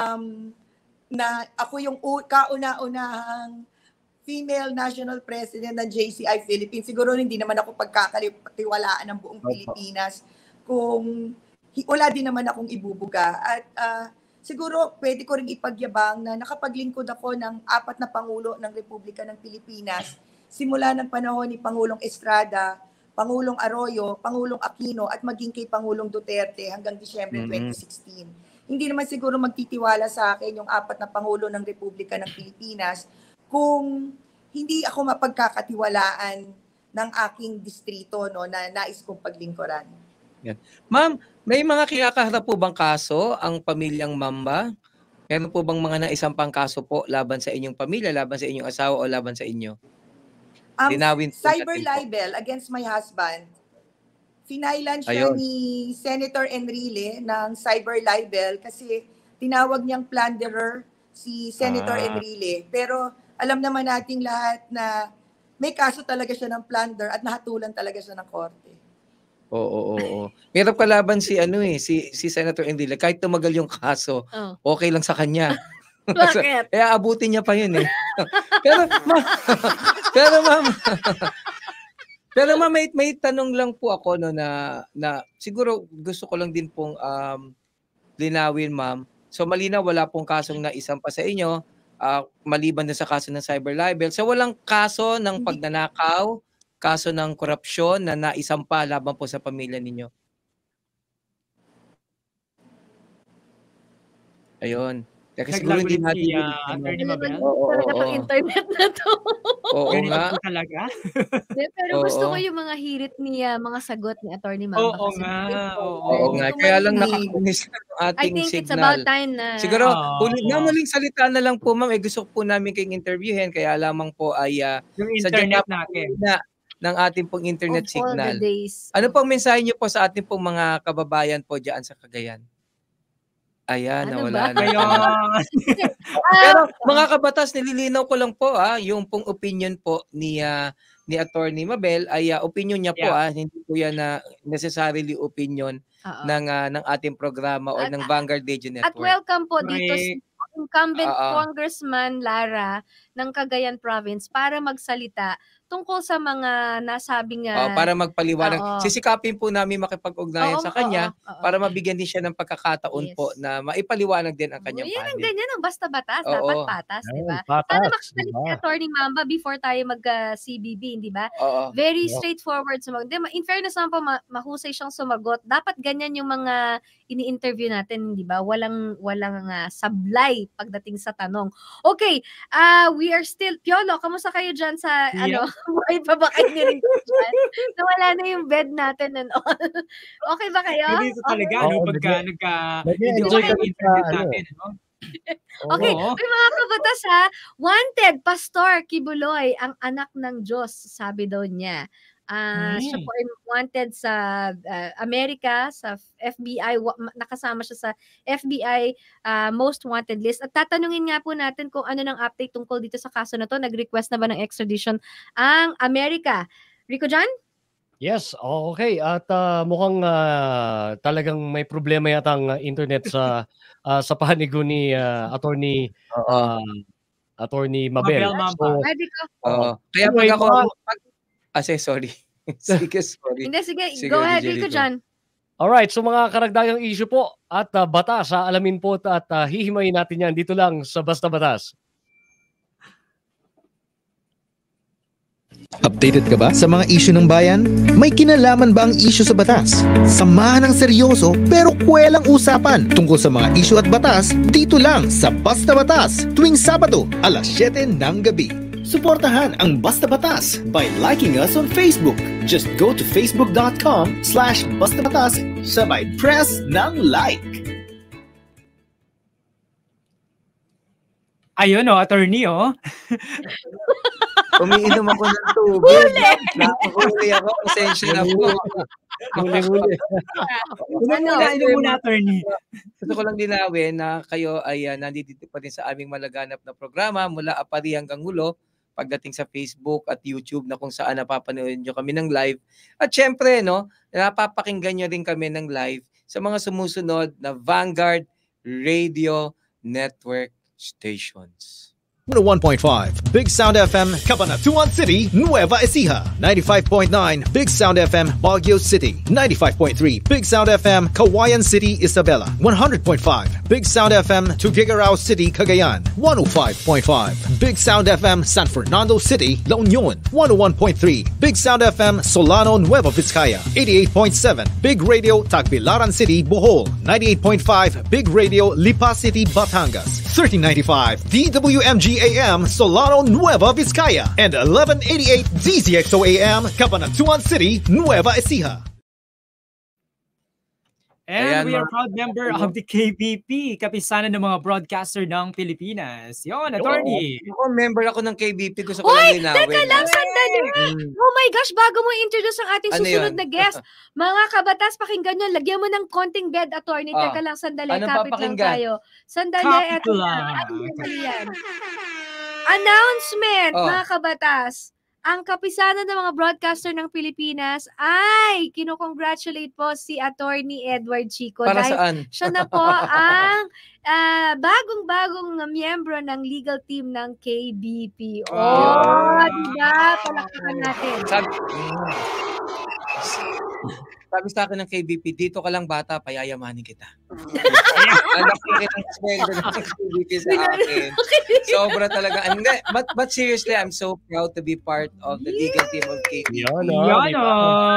na ako yung kauna-unahang female national president ng JCI Philippines. Siguro hindi naman ako pagkakatiwalaan ng buong Pilipinas kung wala din naman akong ibubuga. At siguro pwede ko rin ipagyabang na nakapaglingkod ako ng 4 na Pangulo ng Republika ng Pilipinas simula ng panahon ni Pangulong Estrada, Pangulong Arroyo, Pangulong Aquino at maging kay Pangulong Duterte hanggang Disyembre 2016. Hindi naman siguro magtitiwala sa akin yung 4 na Pangulo ng Republika ng Pilipinas kung hindi ako mapagkakatiwalaan ng aking distrito, no, na nais kong paglingkuran. Yan. Ma'am, may mga kinakaharap po bang kaso ang pamilyang Mamba? Meron po bang mga naisampang kaso po laban sa inyong pamilya, laban sa inyong asawa o laban sa inyo? Linawin po Cyber natin po. libel against my husband. Finailan siya Ayun. ni Senator Enrile ng cyber libel kasi tinawag niyang plunderer si Senator Enrile. Pero alam naman nating lahat na may kaso talaga siya ng plunder at nahatulan talaga siya ng korte. Oo. Meron kalaban si si Senator Enrile, kahit tumagal yung kaso, okay lang sa kanya. Bakit? Kaya abutin niya pa yun eh. pero ma'am, may tanong lang po ako no na siguro gusto ko lang din pong linawin, ma'am. So malinaw, wala pong kasong naisampa sa inyo, maliban na sa kaso ng cyber libel. So walang kaso ng pagnanakaw, kaso ng korupsyon na naisampa laban po sa pamilya ninyo. Ayun. Kaya siguro hindi natin Attorney Mabel. Talaga pang internet na to. Oo Ganito nga. po talaga. Pero gusto ko yung mga hirit ni mga sagot ni Attorney Mamba. Oo kasi nga. Oo nga. Kaya lang nakakunis na ang I ating think signal. it's about time na Siguro, muling salita na lang po, ma'am. Gusto po namin kayong interviewin. Kaya lamang po ay Yung sadya internet natin. ng ating pong internet of all the signal. days. Ano pong mensahe niyo po sa ating pong mga kababayan po dyan sa Cagayan? Ayan, Ano nawala ba? na. Ayun. Pero mga kabatas, nililinaw ko lang po yung pong opinion po ni Attorney Mabel ay opinion niya po hindi po yan na necessarily opinion ng ating programa o ng Vanguard Radio At Network. welcome po dito Correct. si incumbent Congressman Lara ng Cagayan Province para magsalita tungkol sa mga nasabing para magpaliwanag. Oo. Sisikapin po namin makipag-ugnayan sa kanya para mabigyan din siya ng pagkakataon po na maipaliwanag din ang kanyang yan ang panig. ganyan ang basta batas, Oo. dapat patas, di ba? Patas, Sana makasalit diba? si Attorney Mamba before tayo mag-CBB, di ba? Oo. Very straightforward sumagot. In fairness naman po, mahusay siyang sumagot. Dapat ganyan yung mga ini-interview natin, di ba? Walang sablay pagdating sa tanong. Okay, we are still, Piolo, kamusta kayo dyan sa, buhay pa ba kayo ni Rico dyan? Nawala na yung bed natin and all. Okay ba kayo? Hindi talaga, pagka nag-enjoy kami sa natin, Okay, may mga kabatas ha. Wanted, Pastor Kibuloy, ang anak ng Diyos, sabi daw niya. Siya po ay wanted sa Amerika, sa FBI, nakasama siya sa FBI most wanted list. At tatanungin nga po natin kung ano ng update tungkol dito sa kaso na to. Nag-request na ba ng extradition ang Amerika? Rico John? Yes, okay. At mukhang talagang may problema yata ang internet sa panigo ni Attorney Mabel. Mamba. Ready ko? Kaya Anyway, pag ako sorry. Sorry. Hindi, sige. Sige, Go ahead, DJ Rico Rico. John. Alright, so mga karagdagang issue po at batas, alamin po at hihimayin natin yan dito lang sa Basta Batas. Updated ka ba sa mga issue ng bayan? May kinalaman ba ang issue sa batas? Samahan ng seryoso pero kwelang usapan tungkol sa mga issue at batas dito lang sa Basta Batas tuwing Sabado, alas 7 ng gabi. Suportahan ang Basta Batas by liking us on Facebook. Just go to facebook.com/bastabatas sabay press ng like. Ayun attorney Umiinom ako ng tubig. Nakahuli ako. Pasensya na po. Huli-huli. Ano muna, attorney? Gusto ko lang linawin na kayo ay nandito pa din sa aming malaganap na programa mula apari hanggang hulo pagdating sa Facebook at YouTube na kung saan napapanood nyo kami ng live. At syempre, napapakinggan nyo rin kami ng live sa mga sumusunod na Vanguard Radio Network stations. 101.5 Big Sound FM Cabanatuan City, Nueva Ecija. 95.9 Big Sound FM Baguio City. 95.3 Big Sound FM Kawayan City, Isabela. 100.5 Big Sound FM Tuguegarao City, Cagayan. 105.5 Big Sound FM San Fernando City, La Union. 101.3 Big Sound FM Solano, Nueva Vizcaya. 88.7 Big Radio Tagbilaran City, Bohol. 98.5 Big Radio Lipa City, Batangas. 1395 DWMG AM Solano, Nueva Vizcaya, and 1188 DZXO AM Cabanatuan City, Nueva Ecija. And Ayan, we are mga- proud member of the KBP, kapisanan ng mga broadcaster ng Pilipinas. Yon, attorney. Ako, member ako ng KBP. Gusto ko Hoy, lang linawin. teka lang, sandali. Mm. Oh my gosh, bago mo introduce ang ating Ano susunod yun? na guest, mga kabatas, pakinggan nyo, lagyan mo ng konting bed, attorney. Ah, Teka lang, sandali, anong kapit lang papakinggan? tayo. Sandali, Kapit eto lang. na. Ano yan? Announcement, Oh. mga kabatas. Ang kapisanan ng mga broadcaster ng Pilipinas ay kinukongratulate po si Attorney Edward Chico Para dahil saan? siya na po ang bagong-bagong miyembro ng legal team ng KBP. Oh, diba? Palakpakan natin. Sabi sa akin ng KBP, dito ka lang bata, payayamanin kita. Anak ko rin ang sweldo ng KBP sa akin. Sobra talaga. Hindi, but seriously, I'm so proud to be part of the legal team of KBP. Yan, Yan, diba?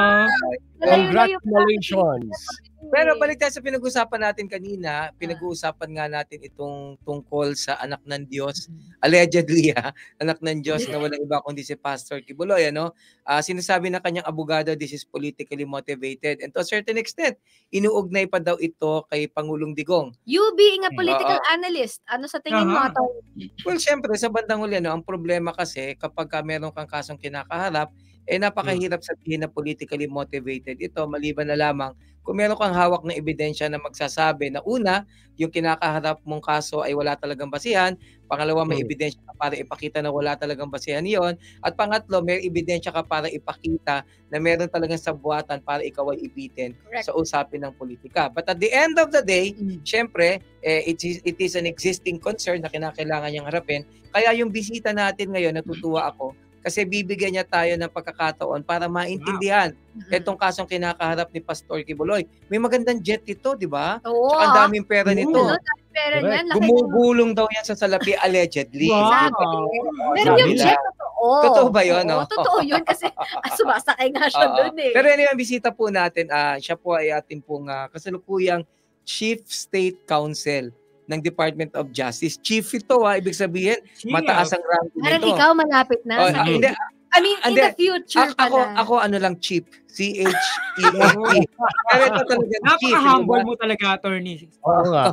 Congratulations. Pero balik tayo sa pinag-usapan natin kanina, pinag-uusapan nga natin itong tungkol sa anak ng Diyos, allegedly anak ng Diyos na walang iba kundi si Pastor Kibuloy, ano? Sinasabi ng kanyang abogado, this is politically motivated, and to a certain extent, inuugnay pa daw ito kay Pangulong Digong. You being a political Oo. analyst, ano sa tingin mo, Aha. Attorney? Well, syempre, sa bandang huli, ang problema kasi kapag meron kang kasong kinakaharap, napakahirap sabihin na politically motivated ito, maliban na lamang kung meron kang hawak ng ebidensya na magsasabi na una, yung kinakaharap mong kaso ay wala talagang basihan, pangalawa, may ebidensya ka para ipakita na wala talagang basihan yon, at pangatlo, may ebidensya ka para ipakita na meron talagang sabuatan para ikaw ay ibitin Correct. sa usapin ng politika. But at the end of the day, syempre, it is an existing concern na kinakailangan niyang harapin. Kaya yung bisita natin ngayon, natutuwa ako, kasi bibigyan niya tayo ng pagkakataon para maintindihan itong kasong kinakaharap ni Pastor Kibuloy. May magandang jet ito, di ba? Oo. Tsaka ang daming pera nito. Ano, dami pera niyan. Laki ng- Gumugulong daw yan sa salapi allegedly. Wow. Pero Sabi yung lang. jet, totoo. Totoo ba yun, Oo, no? totoo yun kasi sumasakay nga siya Oo. dun eh. Pero anyway, ang bisita po natin, siya po ay ating pong kasalukuyang Chief State Counsel ng Department of Justice. Chief ito, ibig sabihin, mataas ang ranking Parang nito. ikaw malapit na. Oh, sa hindi, I mean, in hindi. the future pala. ako ano lang, chief. C-H-E-F-E. Pero ito talaga, chief. Napaka-humble mo talaga, attorney. Oo nga.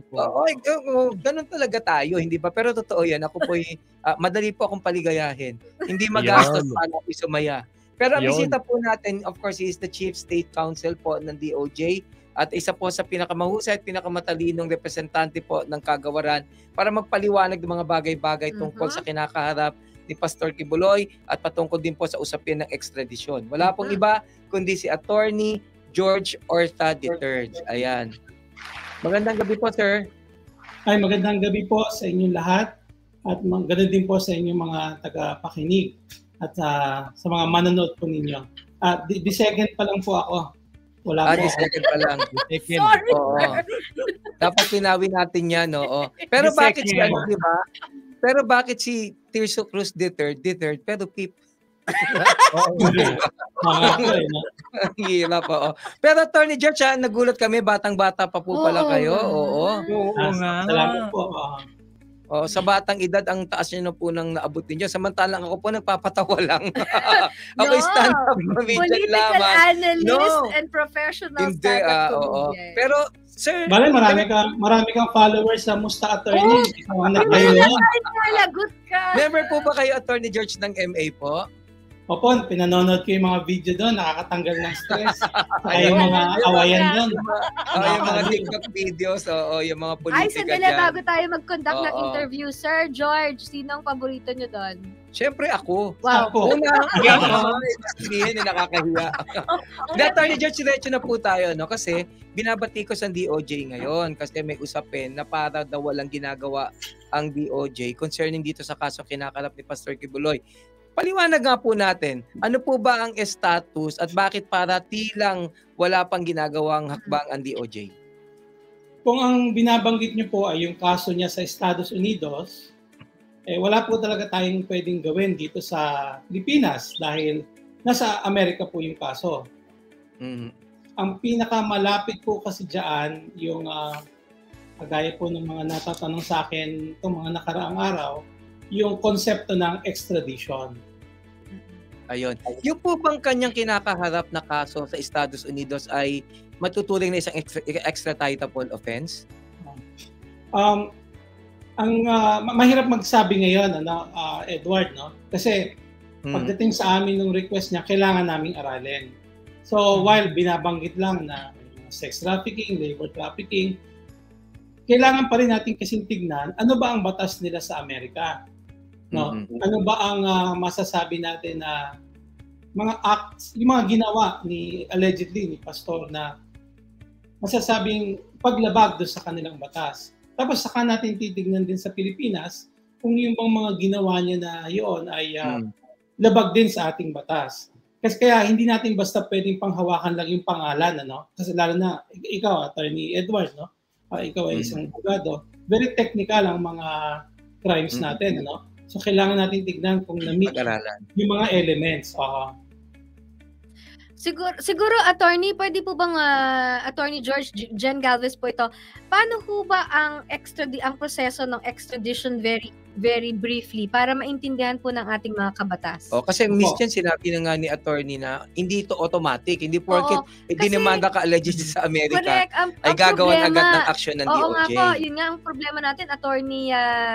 Ganun talaga tayo, hindi ba? Pero totoo yan, ako po madali po akong paligayahin. Hindi magastos Yan. para ako sumaya. Pero ang Yun. bisita po natin, of course, he is the Chief State Counsel po ng DOJ at isa po sa pinakamahusay at pinakamatalinong representante po ng kagawaran para magpaliwanag ng mga bagay-bagay tungkol sa kinakaharap ni Pastor Kibuloy at patungkol din po sa usapin ng extradition. Wala pong iba kundi si Attorney George Orta III. Ayan. Magandang gabi po, sir. Ay, magandang gabi po sa inyong lahat at magandang din po sa inyong mga tagapakinig at sa mga manonood po ninyo. The second pa lang po ako. Wala po The ako. second pa lang. Sorry. Oo. Dapat pinawin natin yan, oo. Pero The bakit si second. ano, di ba? Pero bakit si Tirso Cruz III, pero Pip? Mga ako eh. No? Ang hirap, oo. Pero Attorney George, nagulat kami, batang-bata pa po pala Oo. kayo. Oo. Oo nga. Salamat po. Oo, sa batang edad, ang taas niyo na po nang naabot ninyo. Samantalang ako po nagpapatawa lang. Ako No. stand-up comedian Political lamang. analyst No. and professional Hindi, stand-up oo. comedian. Pero, sir, Bale, marami kang followers sa Musta Attorney. Mga nagkayo yan. Nalagot ka. member po ba kayo, Attorney George, ng MA po? Opo, pinanonood ko yung mga video doon, nakakatanggal ng stress. Saka yung Ayun. mga awayan doon. Yung mga TikTok videos, yung mga Ay, politika sandali, dyan. bago tayo mag-conduct ng Oo. interview. Sir George, sino ang paborito nyo doon? Siyempre ako. Wow. Ako. Una, sabihin na nakakahiya. Hindi, Attorney George, diretso na po tayo, no? Kasi binabati ko sa DOJ ngayon kasi may usapin na para daw walang ginagawa ang DOJ concerning dito sa kaso kinakalap ni Pastor Kibuloy. Paliwanag nga po natin, ano po ba ang status at bakit para tilang wala pang ginagawang hakbang ang DOJ? Kung ang binabanggit niyo po ay yung kaso niya sa Estados Unidos, wala po talaga tayong pwedeng gawin dito sa Pilipinas dahil nasa Amerika po yung kaso. Ang pinakamalapit po kasi dyan, yung kagaya po ng mga natatanong sa akin itong mga nakaraang araw, yung konsepto ng extradition. Ayun. Yung po bang kanyang kinakaharap na kaso sa Estados Unidos ay matuturing na isang extraditable offense? Mahirap magsabi ngayon, Edward, no? Kasi pagdating sa amin ng request niya, kailangan naming aralin. So while binabanggit lang na sex trafficking, labor trafficking, kailangan pa rin natin kasing tignan ano ba ang batas nila sa Amerika. No? Ano ba ang masasabi natin na mga acts, yung mga ginawa allegedly ni pastor na masasabing paglabag doon sa kanilang batas. Tapos saka natin titignan din sa Pilipinas kung yung bang mga ginawa niya na yun ay labag din sa ating batas. Kasi kaya hindi natin basta pwedeng panghawakan lang yung pangalan, ano? Kasi lalo na ikaw, Attorney Edward, no? Ikaw ay isang abogado. Very technical ang mga crimes natin, ano? So kailangan natin tignan kung na-meet yung mga elements. Siguro attorney, pwede po bang Attorney George Jen Galvez po ito, paano po ba ang proseso ng extradition very briefly para maintindihan po ng ating mga kabatas? Kasi minsan sinabi na nga ni attorney na hindi ito automatic, hindi porket dinimanda ka allegedly sa Amerika, correct, ay gagawan agad ng action ng DOJ. Oo nga po, yun nga ang problema natin, Attorney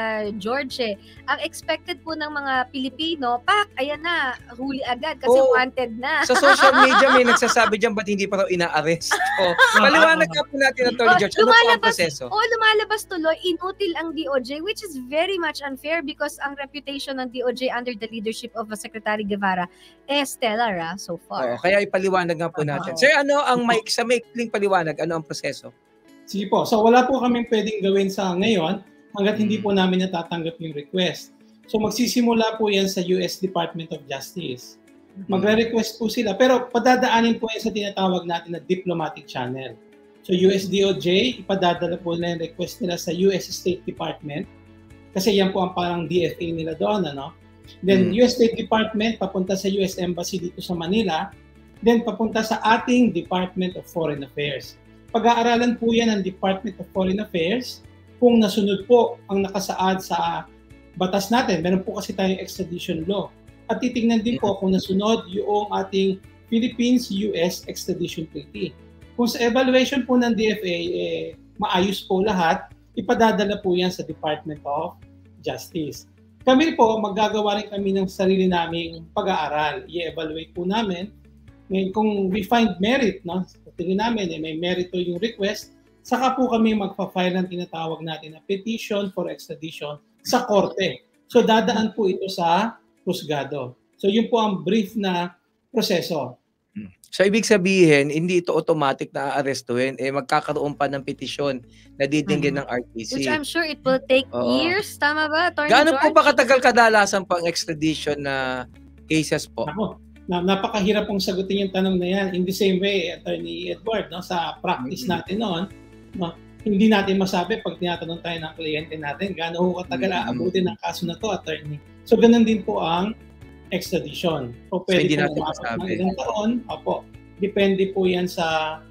George. Ang expected po ng mga Pilipino, ayan na, huli agad kasi wanted na. Sa social media may nagsasabi dyan, ba't hindi pa raw ina-arrest? Paliwanag ka po natin, Attorney George, ano po ang proseso? Lumalabas tuloy, inutil ang DOJ, which is very much unfair because ang reputation ng DOJ under the leadership of Secretary Guevara stellar so far. Kaya ipaliwanag nga po natin. Sir, ano ang sa maikling paliwanag, ano ang proseso? Sige po. So wala po kaming pwedeng gawin sa ngayon hanggat hindi po namin natatanggap yung request. So magsisimula po yan sa US Department of Justice. Magre-request po sila pero padadaanin po yan sa tinatawag natin na diplomatic channel. So US DOJ, ipadadala po na yung request nila sa US State Department. Kasi yan po ang parang DFA nila doon, ano? Then US State Department papunta sa US Embassy dito sa Manila, then papunta sa ating Department of Foreign Affairs. Pag-aaralan po yan ng Department of Foreign Affairs kung nasunod po ang nakasaad sa batas natin. Meron po kasi tayong extradition law. At titingnan din po kung nasunod yung ating Philippines-US Extradition Treaty. Kung sa evaluation po ng DFA, maayos po lahat, ipadadala po yan sa Department of Justice. Kami po, maggagawa rin kami ng sarili naming pag-aaral. I-evaluate po namin. Ngayon, kung we find merit, no? Tingin namin, may merito yung request, saka po kami magpa-file ng tinatawag natin na petition for extradition sa korte. So, dadaan po ito sa husgado. So, yun po ang brief na proseso. So, ibig sabihin, hindi ito automatic na aarestuhin. Magkakaroon pa ng petisyon na didinggin ng RTC. Which I'm sure it will take years. Tama ba, Attorney Gaano George? po ba katagal kadalasan pang extradition na cases po? Napakahirap pong sagutin yung tanong na yan. In the same way, Attorney Edward, no, sa practice natin noon, no, hindi natin masabi pag tinatanong tayo ng kliyente natin, gaano katagal aabutin ng kaso na to, Attorney. So, ganun din po ang extradition. O pwede hindi po natin masabi. Ng ilang taon. Opo. Depende po yan sa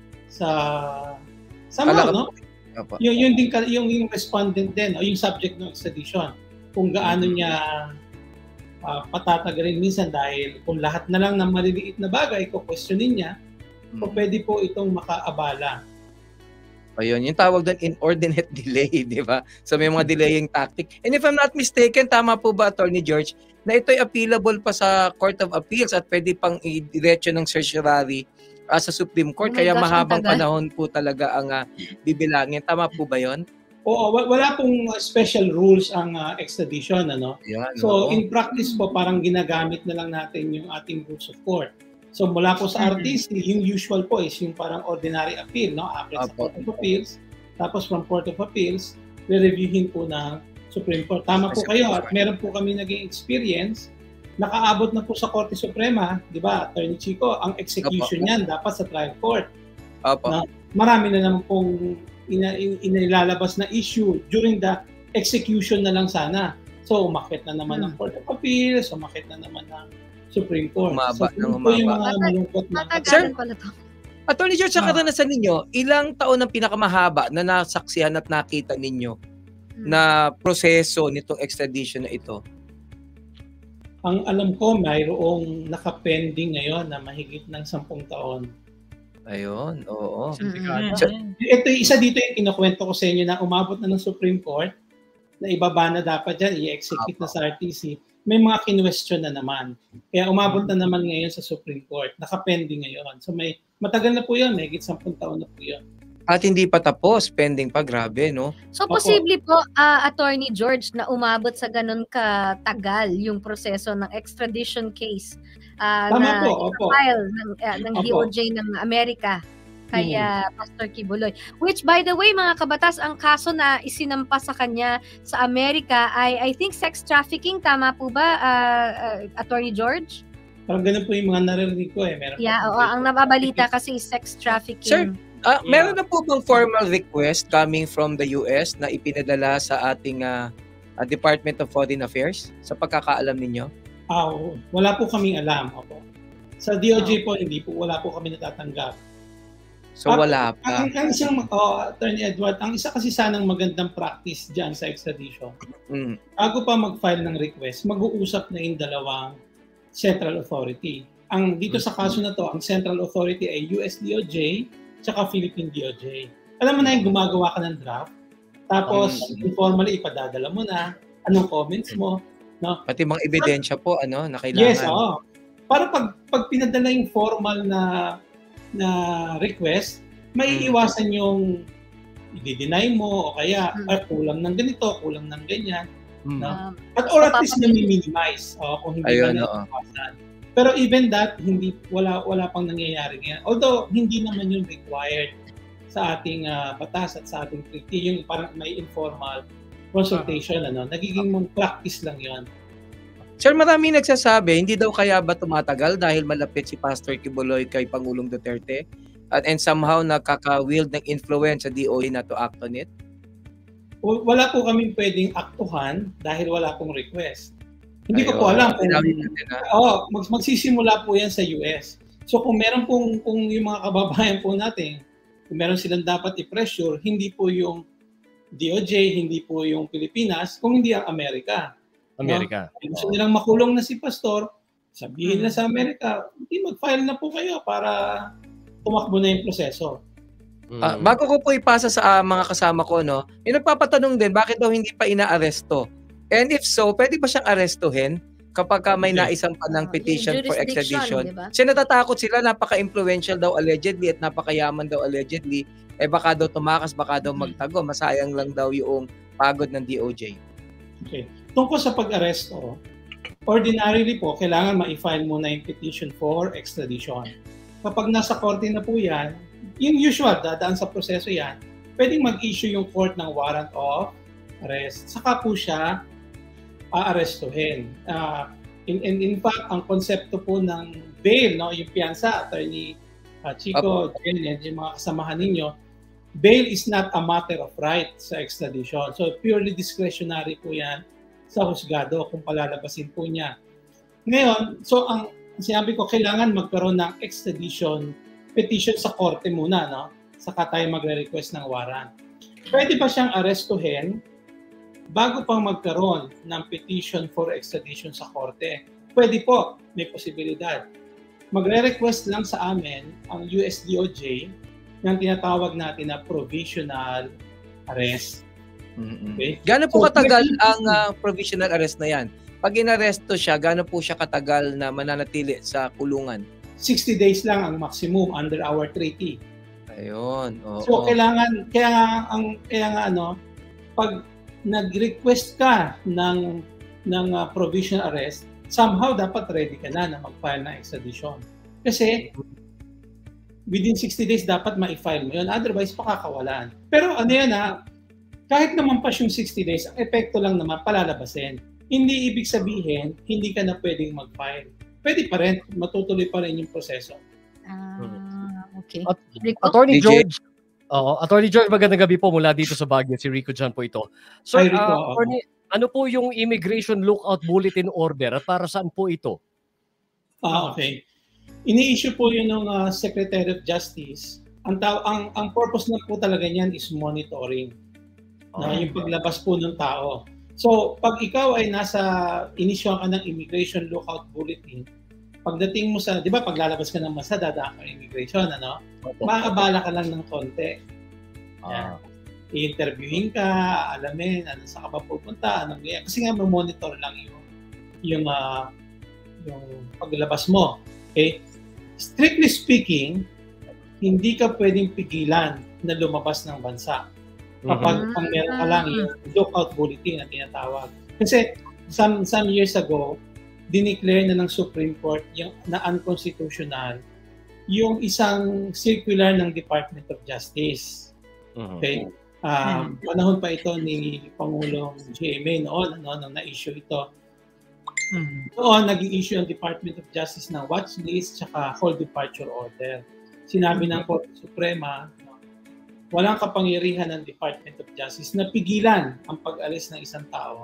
mo, no? Yung din yung respondent din o yung subject ng extradition. Kung gaano niya patatagalin minsan dahil kung lahat na lang ng maliliit na bagay ko questionin niya, o pwede po itong makaabala. Ayun, yung tawag doon inordinate delay, di ba? So may mga delaying tactic. And if I'm not mistaken, tama po ba, Attorney George, na ito'y appealable pa sa Court of Appeals at pwede pang i-diretso ng certiorari sa Supreme Court. Kaya mahabang panahon po talaga ang bibilangin. Tama po ba yon? Oo, wala pong special rules ang extradition, ano? Yan, so in practice po, parang ginagamit na lang natin yung ating rules of court. So mula po sa RTC, yung usual po is yung parang ordinary appeal, no? Appellate sa Court of Appeals. Tapos from Court of Appeals, re-reviewin po ng Supreme Court. Tama po kayo at meron po kami naging experience. Nakaabot na po sa Korte Suprema, di ba, Attorney Chico, ang execution niyan dapat sa trial court. Na, marami na naman pong inilalabas na issue during the execution na lang sana. So umakit na naman ng Court of Appeals, umakit na naman ng Supreme Court. Umaba so, po yung mga malungkot na... Sir, Attorney George, sa karanasan ninyo, ilang taon ang pinakamahaba na nasaksihan at nakita ninyo na proseso nitong extradition na ito? Ang alam ko, mayroong nakapending ngayon na mahigit ng 10 taon. Ayun, oo. Sertifikado. Ito yung isa dito yung kinukwento ko sa inyo na umabot na ng Supreme Court na ibaba na dapat yan, i-execute na sa RTC. May mga kinwestiyon na naman. Kaya umabot na naman ngayon sa Supreme Court. Nakapending ngayon. So matagal na po yun. May higit 10 taon na po yun. At hindi pa tapos, pending pa, grabe, no? So, posible po, Attorney George, na umabot sa ganun katagal yung proseso ng extradition case Tama po, opo. file ng Opo. DOJ ng Amerika kay Pastor Kibuloy. Which, by the way, mga kabatas, ang kaso na isinampa sa kanya sa Amerika ay, I think, sex trafficking. Tama po ba, Attorney George? Parang ganun po yung mga narinig ko eh. Meron Yeah, oo. Ang nababalita kasi is sex trafficking. Sir, meron na po bang formal request coming from the US na ipinadala sa ating Department of Foreign Affairs sa pagkakaalam ninyo? Wala po kaming alam. Opo. Sa DOJ po, hindi po. Wala po kami natatanggap. So wala pa. Ang isang, Attorney Edward, ang isa kasi sanang magandang practice dyan sa extradition, bago pa mag-file ng request, mag-uusap na yung dalawang central authority. Dito sa kaso na to, ang central authority ay US DOJ tsaka Philippine DOJ. Alam mo na yung gumagawa ka ng draft, tapos informally ipadadala mo na, anong comments mo. No? Pati mga ebidensya po, na kailangan. Yes, oo. Para pag pinadala yung formal na request, may iwasan yung i-deny mo o kaya kulang ng ganito, kulang ng ganyan. No? Or at least na-minimize kung hindi na iwasan. Pero even that, wala pang nangyayari ngayon. Although, hindi naman yung required sa ating batas at sa ating treaty, yung parang may informal consultation, nagiging practice lang yon. Sir, marami nagsasabi, hindi daw kaya ba tumatagal dahil malapit si Pastor Kibuloy kay Pangulong Duterte and somehow nakaka-wield ng influence sa DOJ na to act on it? Wala po kaming pwedeng aktuhan dahil wala pong request. Hindi ko po alam kung magsisimula po yan sa US. So kung meron kung yung mga kababayan po natin, kung meron silang dapat i-pressure, hindi po yung DOJ, hindi po yung Pilipinas, kung hindi ang Amerika. No? Gusto nilang makulong na si Pastor, sabihin na sa Amerika, hindi mag-file na po kayo para tumakbo na yung proseso. Bago ko po ipasa sa mga kasama ko, yung nagpapatanong din, bakit daw hindi pa inaaresto? And if so, pwede ba siyang arestuhin kapag may naisampa ng petition for extradition? Diba? Kasi natatakot sila, napaka-influential daw allegedly at napakayaman daw allegedly. Baka daw tumakas, baka daw magtago. Masayang lang daw yung pagod ng DOJ. Okay. Tungkol sa pag-aresto, ordinarily po, kailangan ma-file muna yung petition for extradition. Kapag nasa korte na po yan, yung usual, dadaan sa proseso yan, pwedeng mag-issue yung court ng warrant of arrest. Saka po siya aarestuhin. In fact, ang konsepto po ng bail, yung piyansa, Attorney Chico, Jen, yung mga kasamahan ninyo, bail is not a matter of right sa extradition. So purely discretionary po yan sa husgado kung palalabasin po niya. Ngayon, so ang sinabi ko, kailangan magkaroon ng extradition petition sa korte muna, saka tayo magre-request ng warrant. Pwede ba siyang arestuhin bago pang magkaroon ng petition for extradition sa korte? Pwede po, may posibilidad. Magre-request lang sa amin ang US DOJ ng tinatawag natin na provisional arrest. Okay? Gaano po katagal ang provisional arrest na yan? Pag inaresto siya, gaano po siya katagal na mananatili sa kulungan? 60 days lang ang maximum under our treaty. Ayun. So kailangan, kaya nga pag nag-request ka ng provisional arrest, somehow dapat ready ka na mag-file ng extradition. Kasi within 60 days dapat ma-file mo yun. Otherwise, pakakawalan. Pero kahit naman pa yung 60 days, ang epekto lang naman palalabasin. Hindi ibig sabihin, hindi ka na pwedeng mag-file. Pwede pa rin, matutuloy pa rin yung proseso. Okay. Attorney George, Attorney George, magandang gabi po mula dito sa Baguio. Si Rico John po ito. So, Attorney, ano po yung Immigration Lookout Bulletin Order at para saan po ito? Okay. Ini-issue po yun ng Secretary of Justice. Ang purpose na po talaga niyan is monitoring. Yung paglabas po ng tao. So, pag ikaw ay inisyu ka ng Immigration Lookout Bulletin, Pagdating mo sa, di ba, paglalabas ka ng bansa, dadaan ka immigration, ano? Makakabala ka lang ng konti. Yan. I-interviewin ka, alamin, ano sa ka ba pupunta, anong ganyan. Kasi nga, monitor lang yung paglabas mo. Okay? Strictly speaking, hindi ka pwedeng pigilan na lumabas ng bansa. Kapag ang meron ka lang yung lookout bulletin na tinatawag. Kasi some years ago, dineclare na ng Supreme Court na unconstitutional yung isang circular ng Department of Justice. Okay? Panahon pa ito ni Pangulong GMA noon, nung na-issue ito. Noon, nag-i-issue ang Department of Justice ng watch list tsaka whole departure order. Sinabi ng Korte Suprema, walang kapangyarihan ng Department of Justice na pigilan ang pag-alis ng isang tao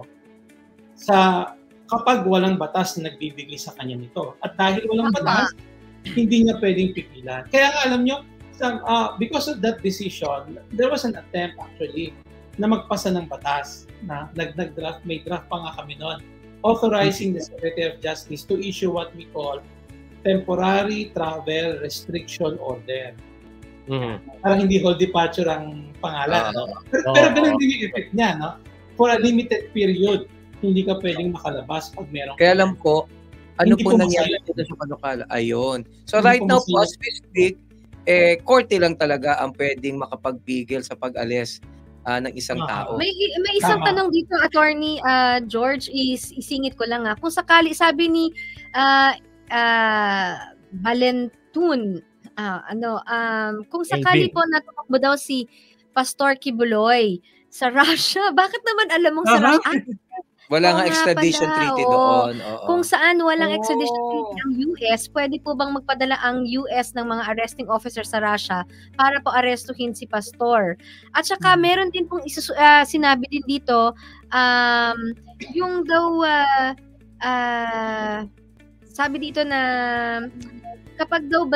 kapag walang batas na nagbibigay sa kanya nito. At dahil walang batas, hindi niya pwedeng pigilan. Kaya alam nyo, because of that decision, there was an attempt actually na magpasa ng batas. May draft pa nga kami noon, authorizing the Secretary of Justice to issue what we call temporary travel restriction order. Parang hindi whole departure ang pangalan. Pero ganun din yung effect niya, no? For a limited period, hindi ka pwedeng makalabas pag meron. Kaya alam ko, ano po nangyari dito sa Panukala? Ayun. So right now po, as we speak, korte lang talaga ang pwedeng makapagpigil sa pag-alis ng isang tao. May isang tanong dito, Attorney George, isingit ko lang. Kung sakali, sabi ni Valentun, kung sakali po natumakbo daw si Pastor Kibuloy sa Russia, bakit naman alam mong sa Russia? Wala nga extradition treaty doon. Kung saan walang extradition treaty ang US, pwede po bang magpadala ang US ng mga arresting officer sa Russia para po arestuhin si Pastor? At saka meron din pong sinabi din dito, yung daw, sabi dito na kapag daw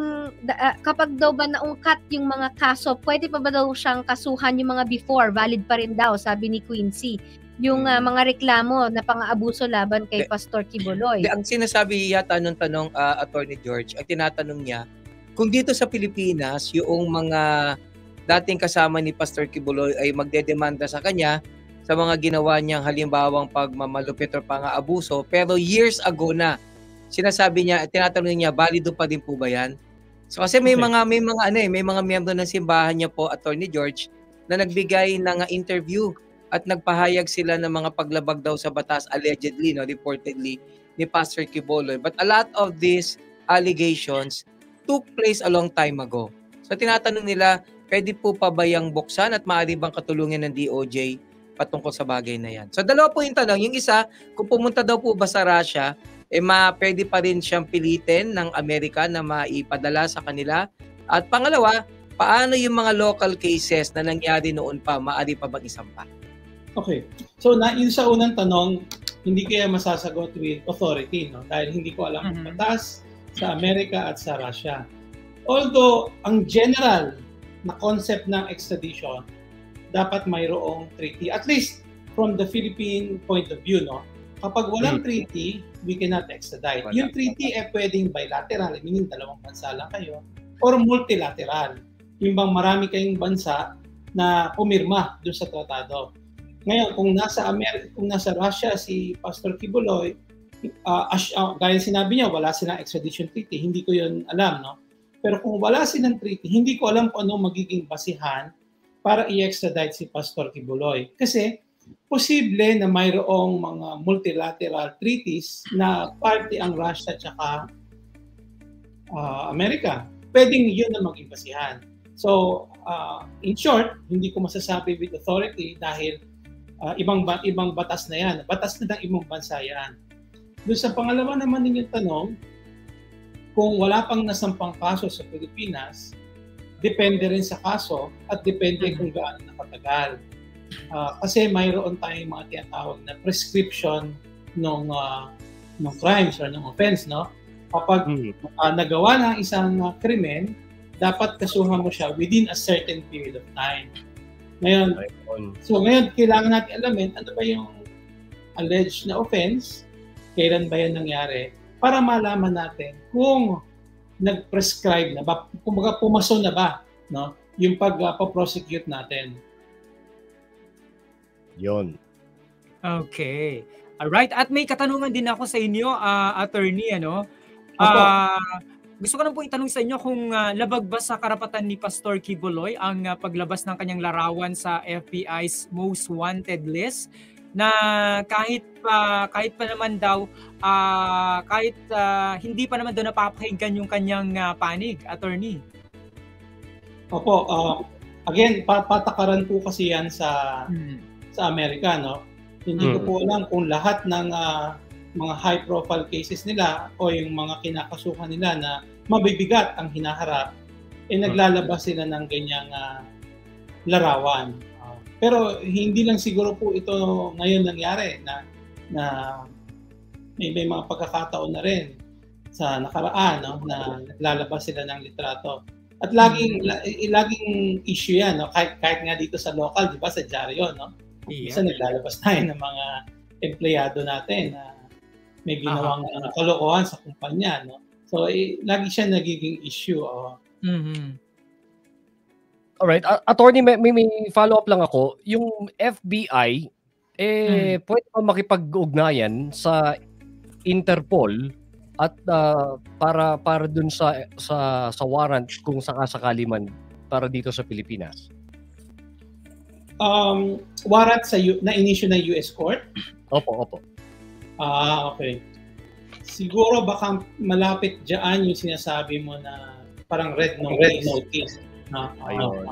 ba naungkat yung mga kaso, pwede pa ba daw siyang kasuhan yung mga before, valid pa rin daw, sabi ni Quincy. Yung mga reklamo na pang-aabuso laban kay Pastor Kibuloy. Ang sinasabi yata nung tanong, Attorney George, ang tinatanong niya, kung dito sa Pilipinas, yung mga dating kasama ni Pastor Kibuloy ay magdedemanda sa kanya sa mga ginawa niyang halimbawang pagmamalupit o pang-aabuso, pero years ago na, sinasabi niya, tinatanong niya, valido pa din po ba yan? So kasi may mga miyembro ng simbahan niya po, Attorney George, na nagbigay ng interview at nagpahayag sila ng mga paglabag daw sa batas, allegedly, reportedly, ni Pastor Kibuloy. But a lot of these allegations took place a long time ago. So tinatanong nila, pwede po pa ba yung buksan at maaari bang katulungan ng DOJ patungkol sa bagay na yan? So dalawa po yung tanong. Yung isa, kung pumunta daw po ba sa Russia, pwede pa rin siyang pilitin ng Amerika na maipadala sa kanila. At pangalawa, paano yung mga local cases na nangyari noon pa, maaari pa bang isampa? Okay. So, yun sa unang tanong, hindi kaya masasagot with authority, no? Dahil hindi ko alam ang batas sa Amerika at sa Russia. Although, ang general na concept ng extradition, dapat mayroong treaty. At least, from the Philippine point of view, no? Kapag walang treaty, we cannot extradite. Yung treaty pwedeng bilateral, meaning dalawang bansa lang kayo, or multilateral. Yung bang marami kayong bansa na pumirma doon sa tratado. Ngayon, kung nasa Russia si Pastor Kibuloy, gaya sinabi niya, wala silang extradition treaty. Hindi ko yun alam, no? Pero kung wala silang treaty, hindi ko alam kung ano magiging basihan para i-extradite si Pastor Kibuloy. Kasi, posible na mayroong mga multilateral treaties na party ang Russia at saka Amerika. Pwedeng yun ang maging basihan. So, in short, hindi ko masasabi with authority dahil ibang batas na yan. Batas na ng ibang bansa yan. Doon sa pangalawa naman ninyong tanong, kung wala pang nasampang kaso sa Pilipinas, depende rin sa kaso at depende kung gaano nakatagal. Kasi mayroon tayong mga tinatawag na prescription ng crimes or ng offense, no? Kapag nagawa ng isang krimen, dapat kasuhan mo siya within a certain period of time. Ngayon, kailangan natin alamin ano ba yung alleged na offense, kailan ba yan nangyari, para malaman natin kung nag-prescribe na ba, kumbaga pumaso na ba, no, yung pag-prosecute natin. Yun. Okay. Alright. At may katanungan din ako sa inyo, attorney, ano? Opo. Gusto ko lang po itanong sa inyo kung labag ba sa karapatan ni Pastor Quiboloy ang paglabas ng kanyang larawan sa FBI's Most Wanted list, na kahit pa naman daw hindi pa naman daw napapakinggan yung kanyang panig, attorney. Opo, again, patakaran po kasi yan sa Amerika, no? Hindi ko po alam kung lahat ng mga high profile cases nila o yung mga kinakasuhan nila na mabibigat ang hinaharap, naglalabas sila ng ganyang larawan. Pero hindi lang siguro po ito ngayon nangyari na may mga pagkakataon na rin sa nakaraan, no, na naglalabas sila ng litrato. At laging issue yan, no? kahit nga dito sa local, di ba, sa dyaryo, no? Isa naglalabas tayo ng mga empleyado natin na may ginawang kalokohan sa kumpanya, no? So, lagi siya nagiging issue. Alright, attorney, may follow-up lang ako. Yung FBI, pwede pa makipag-ugnayan sa Interpol at para dun sa warrant kung sakasakali man para dito sa Pilipinas? Warrant na inisyu ng US Court? Opo. Okay. Siguro baka malapit dyan yung sinasabi mo na parang red notice. Ayun.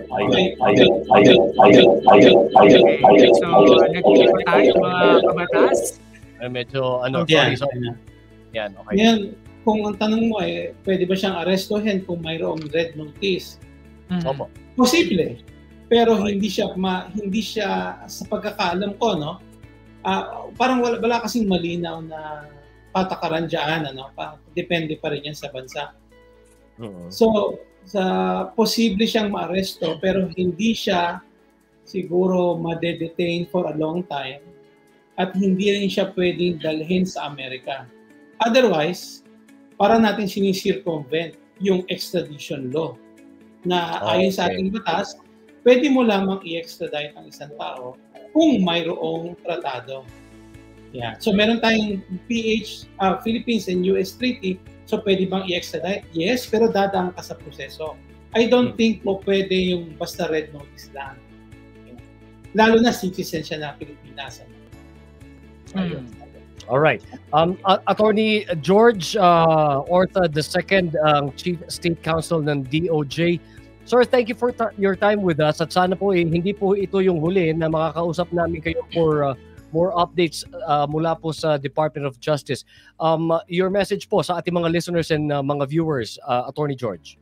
So, nagkikita tayo mga kabatas. Medyo sorry. Yan, okay. Ngayon, kung ang tanong mo pwede ba siyang arestuhin kung mayroong red notice? Opo. Posible. Pero hindi siya sa pagkakaalam ko, no? Parang wala kasing malinaw na patakaran diyan, ano? Depende pa rin yan sa bansa. So, posible siyang maaresto pero hindi siya siguro ma-detain for a long time at hindi rin siya pwedeng dalhin sa Amerika. Otherwise, para natin sinisircumvent yung extradition law na ayon sa ating batas, pwede mo lamang i-extradite ang isang tao kung mayroong tratado. Yeah. So meron tayong Philippines and US Treaty. So pwede bang i-extradite? Yes, pero dadaan ka sa proseso. I don't think mo pwede yung basta red notice lang. Lalo na citizen siya na Pilipinas. Alright. Attorney George Orta II, Chief State Counsel ng DOJ. Sir, thank you for your time with us at sana po hindi po ito yung huli na makakausap namin kayo for more updates mula po sa Department of Justice. Your message po sa ating mga listeners and mga viewers, Attorney George.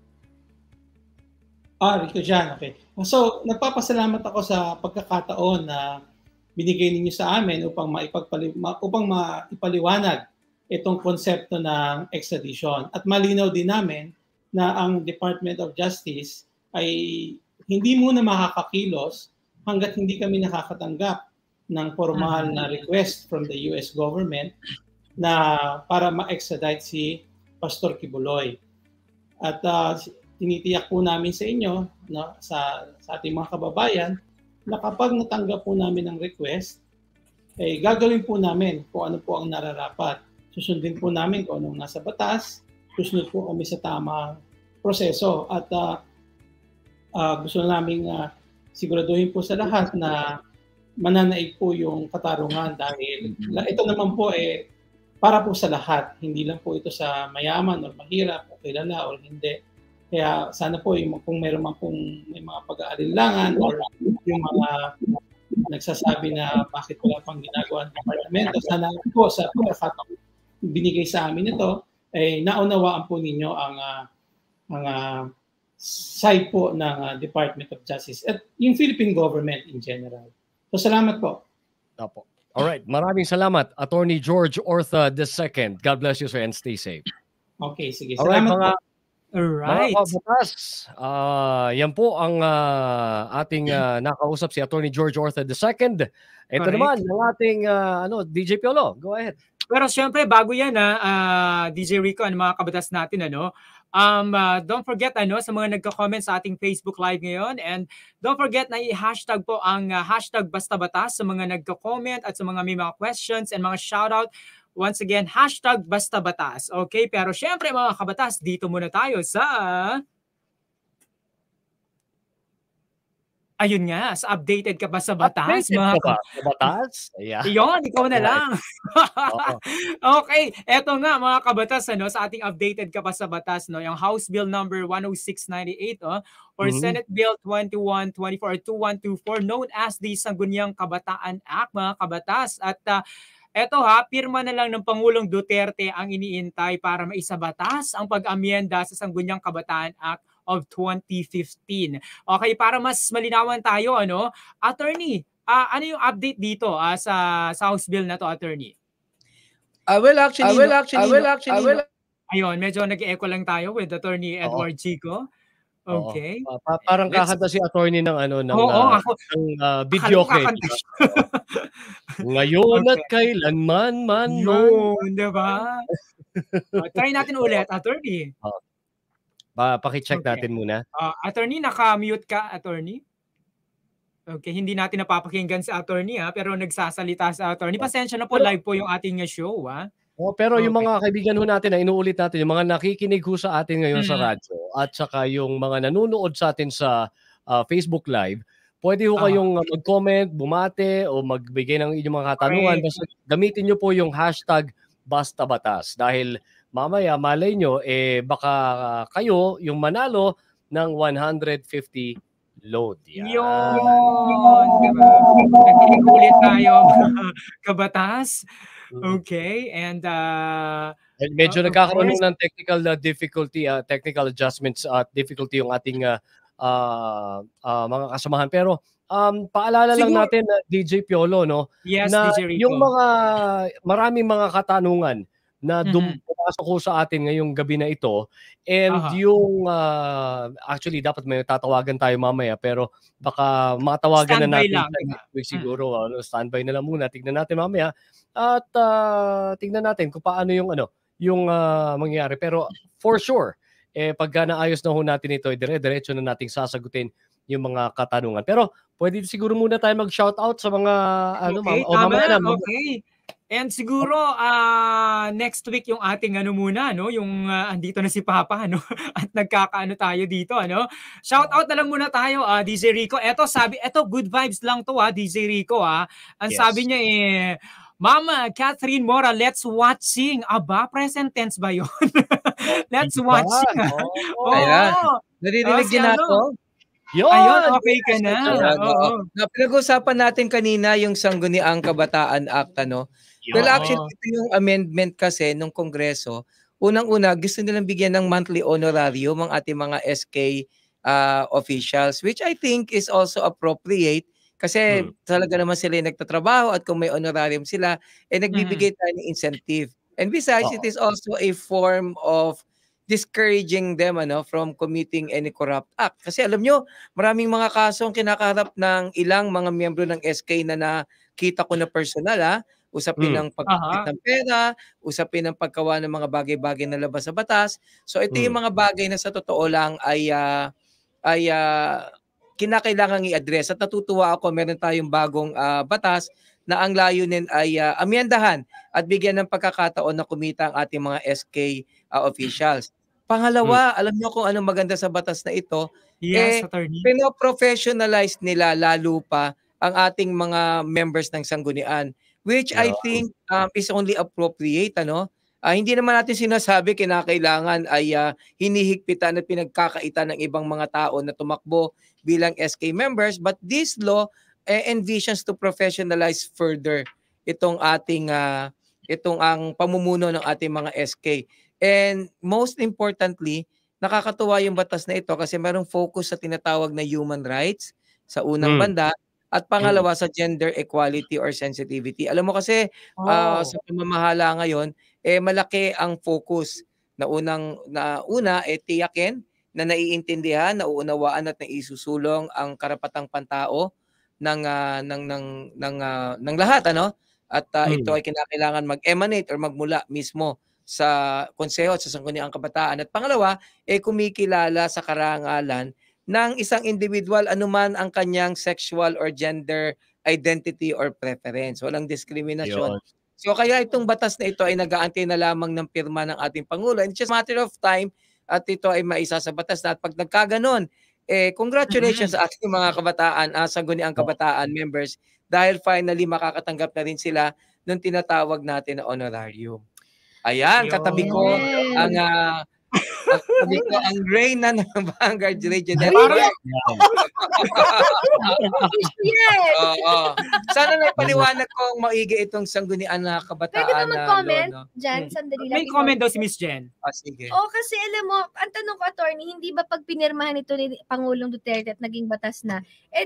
Rico dyan, okay. So, nagpapasalamat ako sa pagkakataon na binigay ninyo sa amin upang maipaliwanag itong konsepto ng extradition. At malinaw din namin na ang Department of Justice ay hindi muna makakakilos hanggat hindi kami nakakatanggap ng formal na request from the US government na para ma-extradite si Pastor Quiboloy. At tinitiyak po namin sa inyo, no, sa ating mga kababayan, na kapag natanggap po namin ang request, gagawin po namin kung ano po ang nararapat. Susundin po namin kung anong nasa batas, susunod po kami sa tamang proseso. At gusto namin siguraduhin po sa lahat na mananaig po yung katarungan dahil ito naman po para po sa lahat. Hindi lang po ito sa mayaman o mahirap o kilala o hindi. Kaya sana po kung meron man pong may mga pag-aalinlangan or yung mga nagsasabi na bakit wala pang ginagawa ng departamento, sana po sa pagkakataon binigay sa amin ito, naunawaan po ninyo ang side po ng Department of Justice at yung Philippine government in general. So salamat po. Opo. Alright, maraming salamat, Attorney George Orta II. God bless you, sir, and stay safe. Okay, sige. Alright, Salamat po. Mga Alright. kabatas, yan po ang ating nakausap si Attorney George Ortha II. Ito Correct. naman ang ating DJ Piolo. Go ahead. Pero syempre bago yan DJ Rico, mga kabatas natin don't forget sa mga nagko-comment sa ating Facebook Live ngayon, and don't forget na i-hashtag po ang hashtag Bastabatas sa mga nagko-comment at sa mga may mga questions and mga shoutout. Once again, hashtag Bastabatas. Okay, pero syempre mga kabatas, dito muna tayo sa... Ayun nga, sa updated ka ba sa batas? Updated ka ba sa batas? Yeah. Iyon, ikaw na lang. Oo. Okay, eto nga mga kabatas, sa ating updated ka pa sa batas, yung House Bill number 10698 or Senate Bill 2124 or 2124 known as the Sangguniang Kabataan Act, mga kabatas. At eto pirma na lang ng Pangulong Duterte ang iniintay para maisabatas ang pag-amyenda sa Sangguniang Kabataan Act of 2015. Okay, para mas malinawan tayo, Attorney, ano yung update dito sa House Bill na to, Attorney? Ayun, medyo nag-echo lang tayo with Attorney Edward Chico. Okay. Parang kakanta si attorney ng video kay. Ngayon at kailanman man. Yun, diba? Try natin ulit, Attorney. Paki-check natin muna. Attorney, naka-mute ka, Attorney? Okay, hindi natin napapakinggan sa attorney pero nagsasalita sa attorney. Pasensya na po, live po yung ating show Pero yung mga kaibigan ho natin na inuulit natin, yung mga nakikinig ho sa atin ngayon sa radyo at saka yung mga nanonood sa atin sa Facebook Live, pwede ho kayong mag-comment, bumate o magbigay ng inyong mga katanungan. Basta gamitin nyo po yung hashtag Bastabatas dahil mamaya malay nyo baka kayo yung manalo ng 150 load. Yun! Diba? Nag-ulit tayo kabatas. Okay, and medyo nagkakaroon ng technical difficulty, technical adjustments at difficulty yung ating mga kasamahan. Pero paalala lang natin DJ Piolo yes, na DJ Rico, yung mga maraming mga katanungan na pumasok ko sa atin ngayong gabi na ito, and yung actually dapat may tatawagan tayo mamaya pero baka matawagan na natin next week siguro. Standby na lang muna, tignan natin mamaya at tignan natin kung paano yung mangyayari. Pero for sure pagka naayos na ho natin ito, dire-diretso na nating sasagutin yung mga katanungan. Pero pwede siguro muna tayo mag-shoutout sa mga mamaya na. Okay. And siguro next week yung ating muna yung andito na si Papa at nagkakaano tayo dito Shout out na lang muna tayo DJ Rico. Eto good vibes lang to DJ Rico Ang sabi niya Mama Catherine Mora, let's watching. Aba, present tense ba 'yon? Let's watching. Ayan. Naririnig din ako. Ayun, okay ka na. Pinag-usapan natin kanina yung Sangguniang Kabataan Act Well, actually, ito yung amendment kasi ng Kongreso. Unang-una, gusto nilang bigyan ng monthly honorarium ang ating mga SK officials, which I think is also appropriate kasi talaga naman sila yung nagtatrabaho at kung may honorarium sila, nagbibigay tayo ng incentive. And besides, it is also a form of discouraging them from committing any corrupt act. Kasi alam nyo, maraming mga kasong kinakaharap ng ilang mga miyembro ng SK na nakita ko na personal usapin ng pagkakit ng pera, usapin ng pagkawa ng mga bagay-bagay na labas sa batas. So ito yung mga bagay na sa totoo lang ay kinakailangang i-address. At natutuwa ako, meron tayong bagong batas na ang layunin ay amyendahan at bigyan ng pagkakataon na kumita ang ating mga SK officials. Pangalawa, alam niyo kung anong maganda sa batas na ito? Yes, attorney. Pino-professionalize nila lalo pa ang ating mga members ng sanggunian, which I think is only appropriate. Hindi naman natin sinasabi kinakailangan ay hinihigpitan at pinagkakaitan ng ibang mga tao na tumakbo bilang SK members, but this law envisions to professionalize further itong ating ang pamumuno ng ating mga SK. And most importantly, nakakatuwa yung batas na ito kasi merong focus sa tinatawag na human rights sa unang banda at pangalawa sa gender equality or sensitivity. Alam mo kasi sa pamamahala ngayon, malaki ang focus Una, tiyakin na naiintindihan, nauunawaan at naisusulong ang karapatang pantao ng lahat, ano? At ito ay kinakailangan mag-emanate or magmula mismo sa konseho at sa sangguniang kabataan. At pangalawa, kumikilala sa karangalan ng isang individual anuman ang kanyang sexual or gender identity or preference. Walang diskriminasyon. Yun. So kaya itong batas na ito ay nag-aantay na lamang ng pirma ng ating Pangulo. And it's just a matter of time at ito ay maisa sa batas na. At pag nagkaganon, congratulations sa ating mga kabataan, sangguniang kabataan members, dahil finally makakatanggap na rin sila ng tinatawag natin na honorarium. Ayan, katabi ko ang reyna ng Vanguard Radio Network. Sana naipaliwanag ko ang maigi itong sanggunian na kabataan. Pwede ba mag-comment dyan? Sandali lang. May comment daw si Miss Jen. Sige. Kasi alam mo, ang tanong ko, attorney, hindi ba pag pinirmahan ito ni Pangulong Duterte at naging batas na,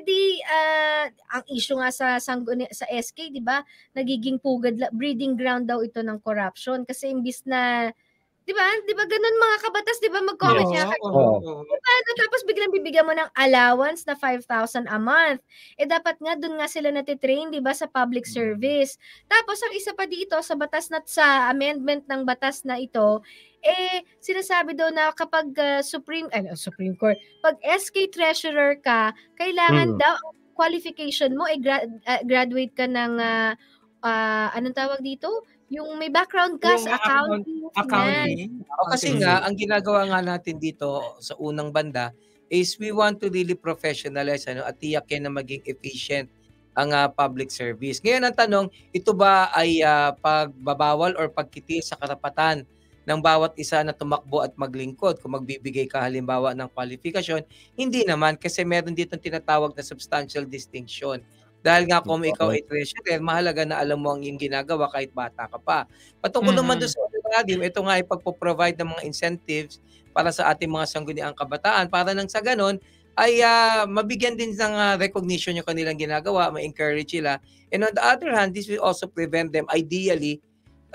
ang issue nga sa SK, di ba, nagiging breeding ground daw ito ng corruption. Kasi imbis na, di ba ganun mga kabatas, di ba, mag-comment niya. Tapos biglang bibigyan mo ng allowance na 5,000 a month. Dapat nga, dun nga sila natitrain, di ba, sa public service. Tapos, ang isa pa dito, sa batas na, sa amendment ng batas na ito, sinasabi daw na kapag Supreme Court, pag SK Treasurer ka, kailangan daw, ang qualification mo, graduate ka ng, anong tawag dito? Yung may background ka sa accounting. Kasi nga, ang ginagawa nga natin dito sa unang banda is we want to really professionalize at tiyakin na maging efficient ang public service. Ngayon ang tanong, ito ba ay pagbabawal or pagkiti sa karapatan ng bawat isa na tumakbo at maglingkod kung magbibigay ka halimbawa ng qualification? Hindi naman, kasi meron dito tinatawag na substantial distinction. Dahil nga kung ikaw ay treasurer, mahalaga na alam mo ang iyong ginagawa kahit bata ka pa. Patungkol naman doon sa honorarium, ito nga ay pagpo-provide ng mga incentives para sa ating mga sangguniang kabataan para nang sa ganon ay mabigyan din ng recognition yung kanilang ginagawa, ma-encourage sila. And on the other hand, this will also prevent them, ideally,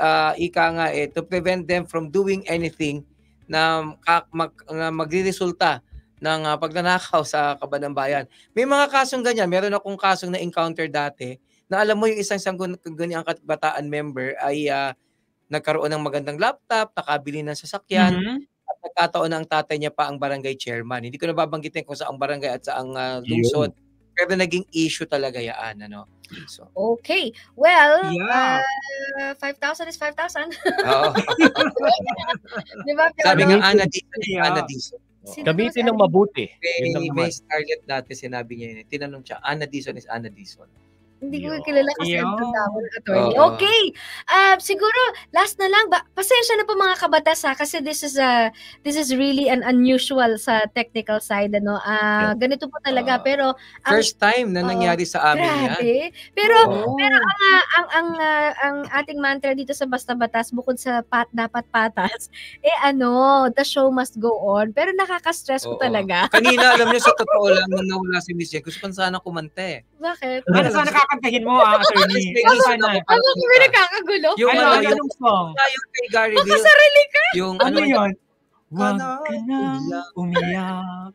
to prevent them from doing anything na magre-resulta ng pagnanakaw sa kaban ng bayan. May mga kasong ganyan. Meron akong kasong na-encounter dati na alam mo yung isang sangguniang kabataan member ay nagkaroon ng magandang laptop, nakabili ng sasakyan, at nagkataon na ang tatay niya pa ang barangay chairman. Hindi ko nababanggitin kung saang barangay at saang lungsod. Pero naging issue talaga yan. So. Okay. Well, 5,000 is 5,000. Diba? Sabi nga, Ana Dizon. Gamitin ng mabuti. May Scarlett dati sinabi niya yun. Tinanong siya, Ana Dizon is Ana Dizon. Hindi ko kilala kasi ang tawag ng attorney. Okay. Siguro, last na lang. Pasensya na po mga kabatas kasi this is really an unusual sa technical side. Ganito po talaga. Pero first time na nangyari sa amin yan. Pero ang ating mantra dito sa Basta Batas, bukod sa dapat patas, the show must go on. Pero nakaka-stress ko talaga. Kanina, alam niyo, sa totoo lang, nung nawala si Miss Jen, gusto ko sana kumante. Bakit? Sana nakakantahin mo, attorney. Ako kami nakakagulo. Yung anong song? Yung kay Gary Bill. Nakasarili ka? Yung ano yun? Huwag ka na umiyak.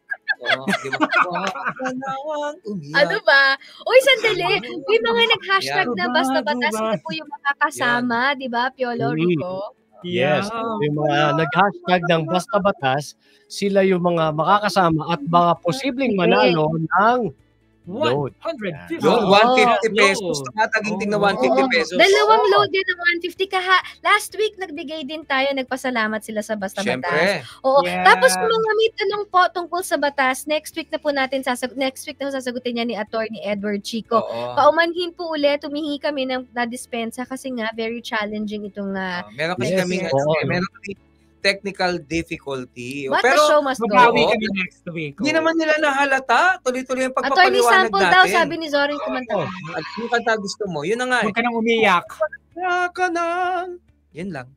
Ano ba? Uy, sandali. May mga nag-hashtag na Basta Batas. Sila po yung makakasama, di ba, Piolo, Rico? Yes. Yung mga nag-hashtag ng Basta Batas, sila yung mga makakasama at mga posibleng manalo ng load. 150. Yung 150 pesos. Taging na 150 pesos. Dalawang load din ng 150. Last week, nagbigay din tayo. Nagpasalamat sila sa Basta Batas. Oo. Yeah. Tapos mga may tanong po tungkol sa batas, next week na po natin sasagutin niya ni Attorney Edward Chico. Paumanhin po ulit, humingi kami ng na-dispensa kasi nga very challenging itong meron kasi kami technical difficulty. But the show must go. Magawi kami next week. Hindi naman nila nahalata. Tuloy-tuloy yung Attorney pagpapaliwanag sample natin. daw, sabi ni Zorin kumanta. Yung kanta gusto mo, yun na nga. Huwag ka nang umiyak. Ka nang. Yun lang.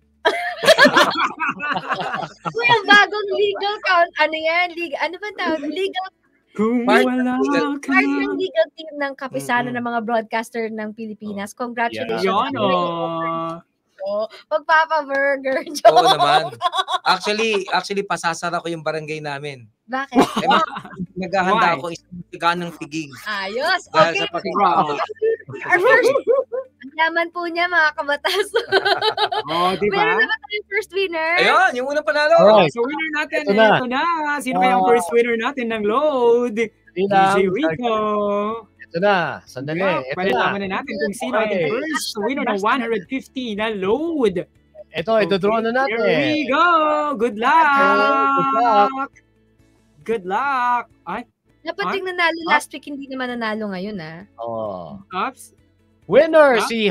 Uy, ang bagong legal count. Ano yan? Ano ba tawag? Legal Kung Part wala ka part ng legal team ng kapisano ng mga broadcaster ng Pilipinas. Congratulations. Yan, Magpapa-burger. Oo naman. Actually, pasasara ko yung barangay namin. Bakit? Naghahanda Why? ako isang tiganang piging. Ayos. Dahil Okay. sa pagkakama. Our first, ang yaman po niya, mga kabatas. Oh, di Meron ba? na ba tayong first winner? Ayun, yung unang panalo. Alright. So winner natin, Ito na. ito na. Sino kaya ang first winner natin ng load? DJ Rico. Ito na. Sandali. Yeah, Ito na. palalaman na natin kung sino ang Okay. first winner ng 150 na load. Ito, ito-draw na natin. Here we go. Good luck. Good luck. Ay, Dapat yung nanalo last week, hindi naman nanalo ngayon, ah. Oh. ups. Winner, Huh? si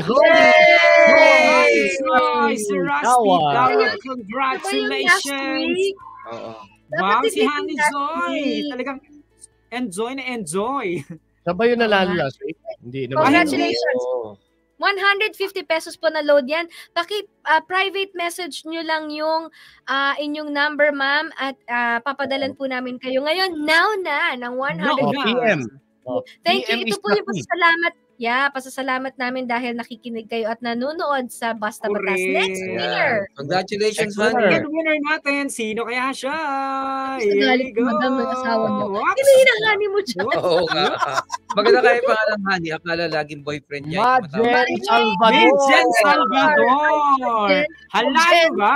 Nice, nice, Rusty. Tawa. Dawa. Last Congratulations. week. Oo. Wow, Dapat si hindi Honey last Zoy. week. Talagang enjoy na enjoy. Siya ba yung nanalo last week? Hindi naman. Congratulations. Oo. 150 pesos po na load yan. Private message nyo lang yung inyong number, ma'am, at papadalan po namin kayo ngayon, now na, ng 100. Oh, PM. Oh, Thank PM you. Ito is po yung nothing. pasasalamat. Yeah, pasasalamat namin dahil nakikinig kayo at nanonood sa Basta Batas. Correct. Next winner. Congratulations, Excellent. honey. Second winner natin, sino kaya siya? Sa Here galit we go. madam ng asawa niya. Whoops. Sino hinahani mo dyan? Oo nga. Maganda kayo pangalan, honey. Akala laging boyfriend niya. Majen Salvador. Vincent Salvador. Halayo ba?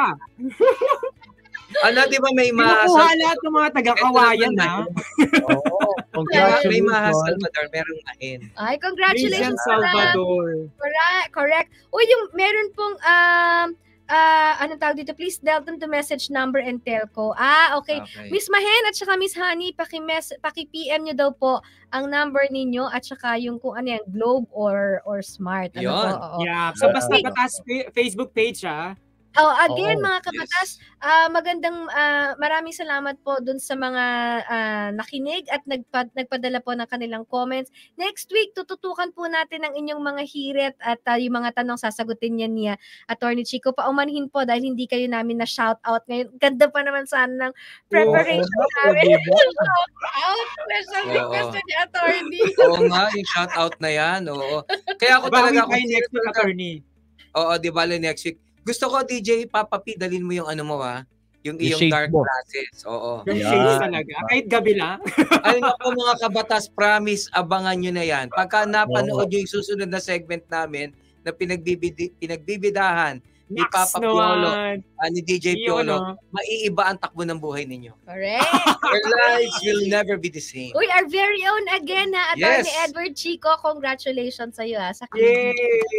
Ano, di ba may Kinukuha mahasal? lahat ng mga taga-kawayan, ha? Oo, May mahasal, congratulations. Salvador. Merong mahin. Ay, Vincent congratulations. Salvador. Correct. Uy, yung meron pong anong tawag dito? Please dial them to message number and telco. Okay. Miss Mahen at saka Miss Honey, paki-PM nyo daw po ang number ninyo at saka yung kung ano yan, Globe or Smart. Ano Yun. po? Oo. Yeah. So, basta batas Facebook page, ha? Again, Oo, mga kabatas, maraming salamat po dun sa mga nakinig at nagpadala po ng kanilang comments. Next week, tututukan po natin ang inyong mga hirit at yung mga tanong sasagutin niya ni Attorney Chico. Paumanhin po dahil hindi kayo namin na shout out ngayon. Ganda pa naman sana ng preparation namin. Special request ni Attorney. Oo nga, yung shout out na yan. Oo. Kaya ako talaga, Bawi kayo next week, attorney. oo, di bale next week. Gusto ko, DJ, Papa P, dalhin mo yung ano mo, ha? Yung iyong shade dark mo. glasses. Oo. Yung Yeah. shades talaga. Kahit gabi lang. Ayun ako, mga kabatas, promise, abangan nyo na yan. Pagka napanood yung susunod na segment namin na pinagbibidahan ni Next Papa Piolo, naman. ni DJ Yun, Piolo, no? maiiba ang takbo ng buhay ninyo. Correct. Your lives will never be the same. Uy, our very own again na Attorney Yes. Edward Chico. Congratulations sa iyo sa Yay!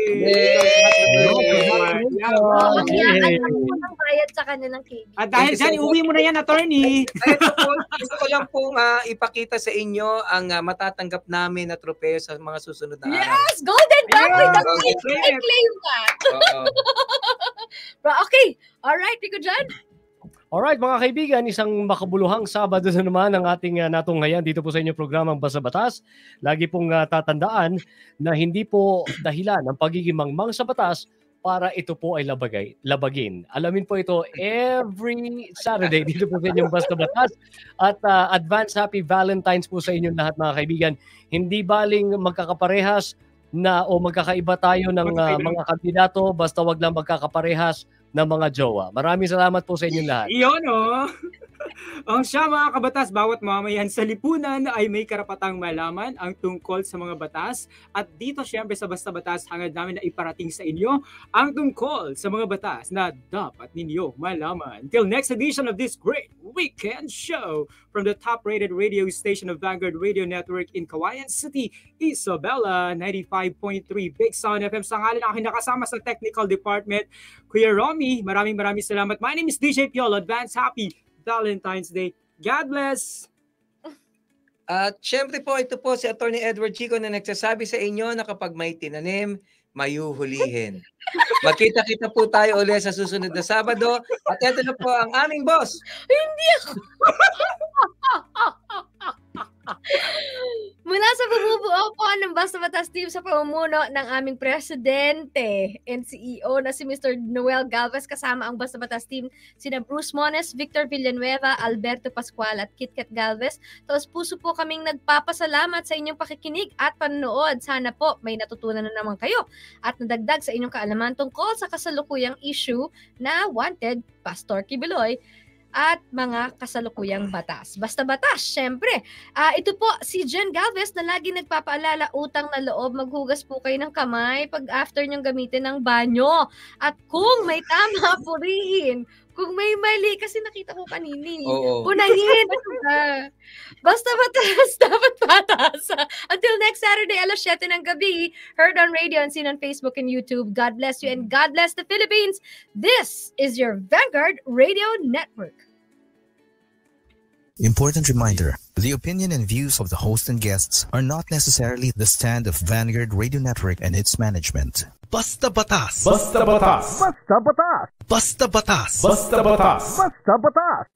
Ang ng bayad sa kanya ng cake. At dahil dyan, iuwi mo na yan, attorney. Ito po, gusto ko lang pong ipakita sa inyo ang matatanggap namin na tropeo sa mga susunod na araw. Yes! Golden Bag with the Yeah. cake! I claim that! Oo. Okay. Alright, Rico Jan. Alright mga kaibigan, isang makabuluhang Sabado na naman ang ating natunghayan dito po sa inyong programang Basta Batas. Lagi pong tatandaan na hindi po dahilan ng pagiging mangmang sa batas para ito po ay labagin. Alamin po ito every Saturday dito po sa inyong Basta Batas. At advance happy Valentine's po sa inyong lahat mga kaibigan. Hindi baling magkakaparehas na o magkakaiba tayo ng mga kandidato, basta wag lang magkakaparehas ng mga jowa. Maraming salamat po sa inyong lahat. Iyon, oh. Ang siya, mga kabatas, bawat mamayan sa lipunan ay may karapatang malaman ang tungkol sa mga batas. At dito, syempre, sa Basta Batas, hangad namin na iparating sa inyo ang tungkol sa mga batas na dapat ninyo malaman. Till next edition of this great weekend show from the top-rated radio station of Vanguard Radio Network in Cagayan City, Isabela, 95.3 Big Sound FM. Sa ngalan ng aking nakasama sa technical department, Kuya Romy, maraming salamat. My name is DJ Piolo. Advance happy Valentine's Day. God bless! At syempre po, ito po si Attorney Edward Chico na nagsasabi sa inyo na kapag may tinanim, mayuhulihin. Magkita-kita po tayo ulit sa susunod na Sabado. At ito na po ang aming boss. Hindi ako. Mula sa bumubuo buo po ng Basta Batas team sa pamumuno ng aming presidente and CEO na si Mr. Noel Galvez, kasama ang Basta Batas team sina Bruce Mones, Victor Villanueva, Alberto Pascual at Kitkat Galvez. Tapos puso po kaming nagpapasalamat sa inyong pakikinig at panonood. Sana po may natutunan na naman kayo at nadagdag sa inyong kaalaman tungkol sa kasalukuyang issue na wanted Pastor Kibuloy at mga kasalukuyang batas. Basta batas, syempre. Ito po si Jen Galvez na lagi nagpapaalala, utang na loob, maghugas po kayo ng kamay pag after nyong gamitin ng banyo. At kung may tama, purihin. Kung may mali, kasi nakita ko kanini, punahin. Basta batas, dapat batas. Until next Saturday, alas 7 ng gabi, heard on radio and seen on Facebook and YouTube. God bless you and God bless the Philippines. This is your Vanguard Radio Network. Important reminder, the opinion and views of the host and guests are not necessarily the stand of Vanguard Radio Network and its management. Basta Batas. Basta Batas. Basta Batas. Basta Batas. Basta Batas. Basta Batas.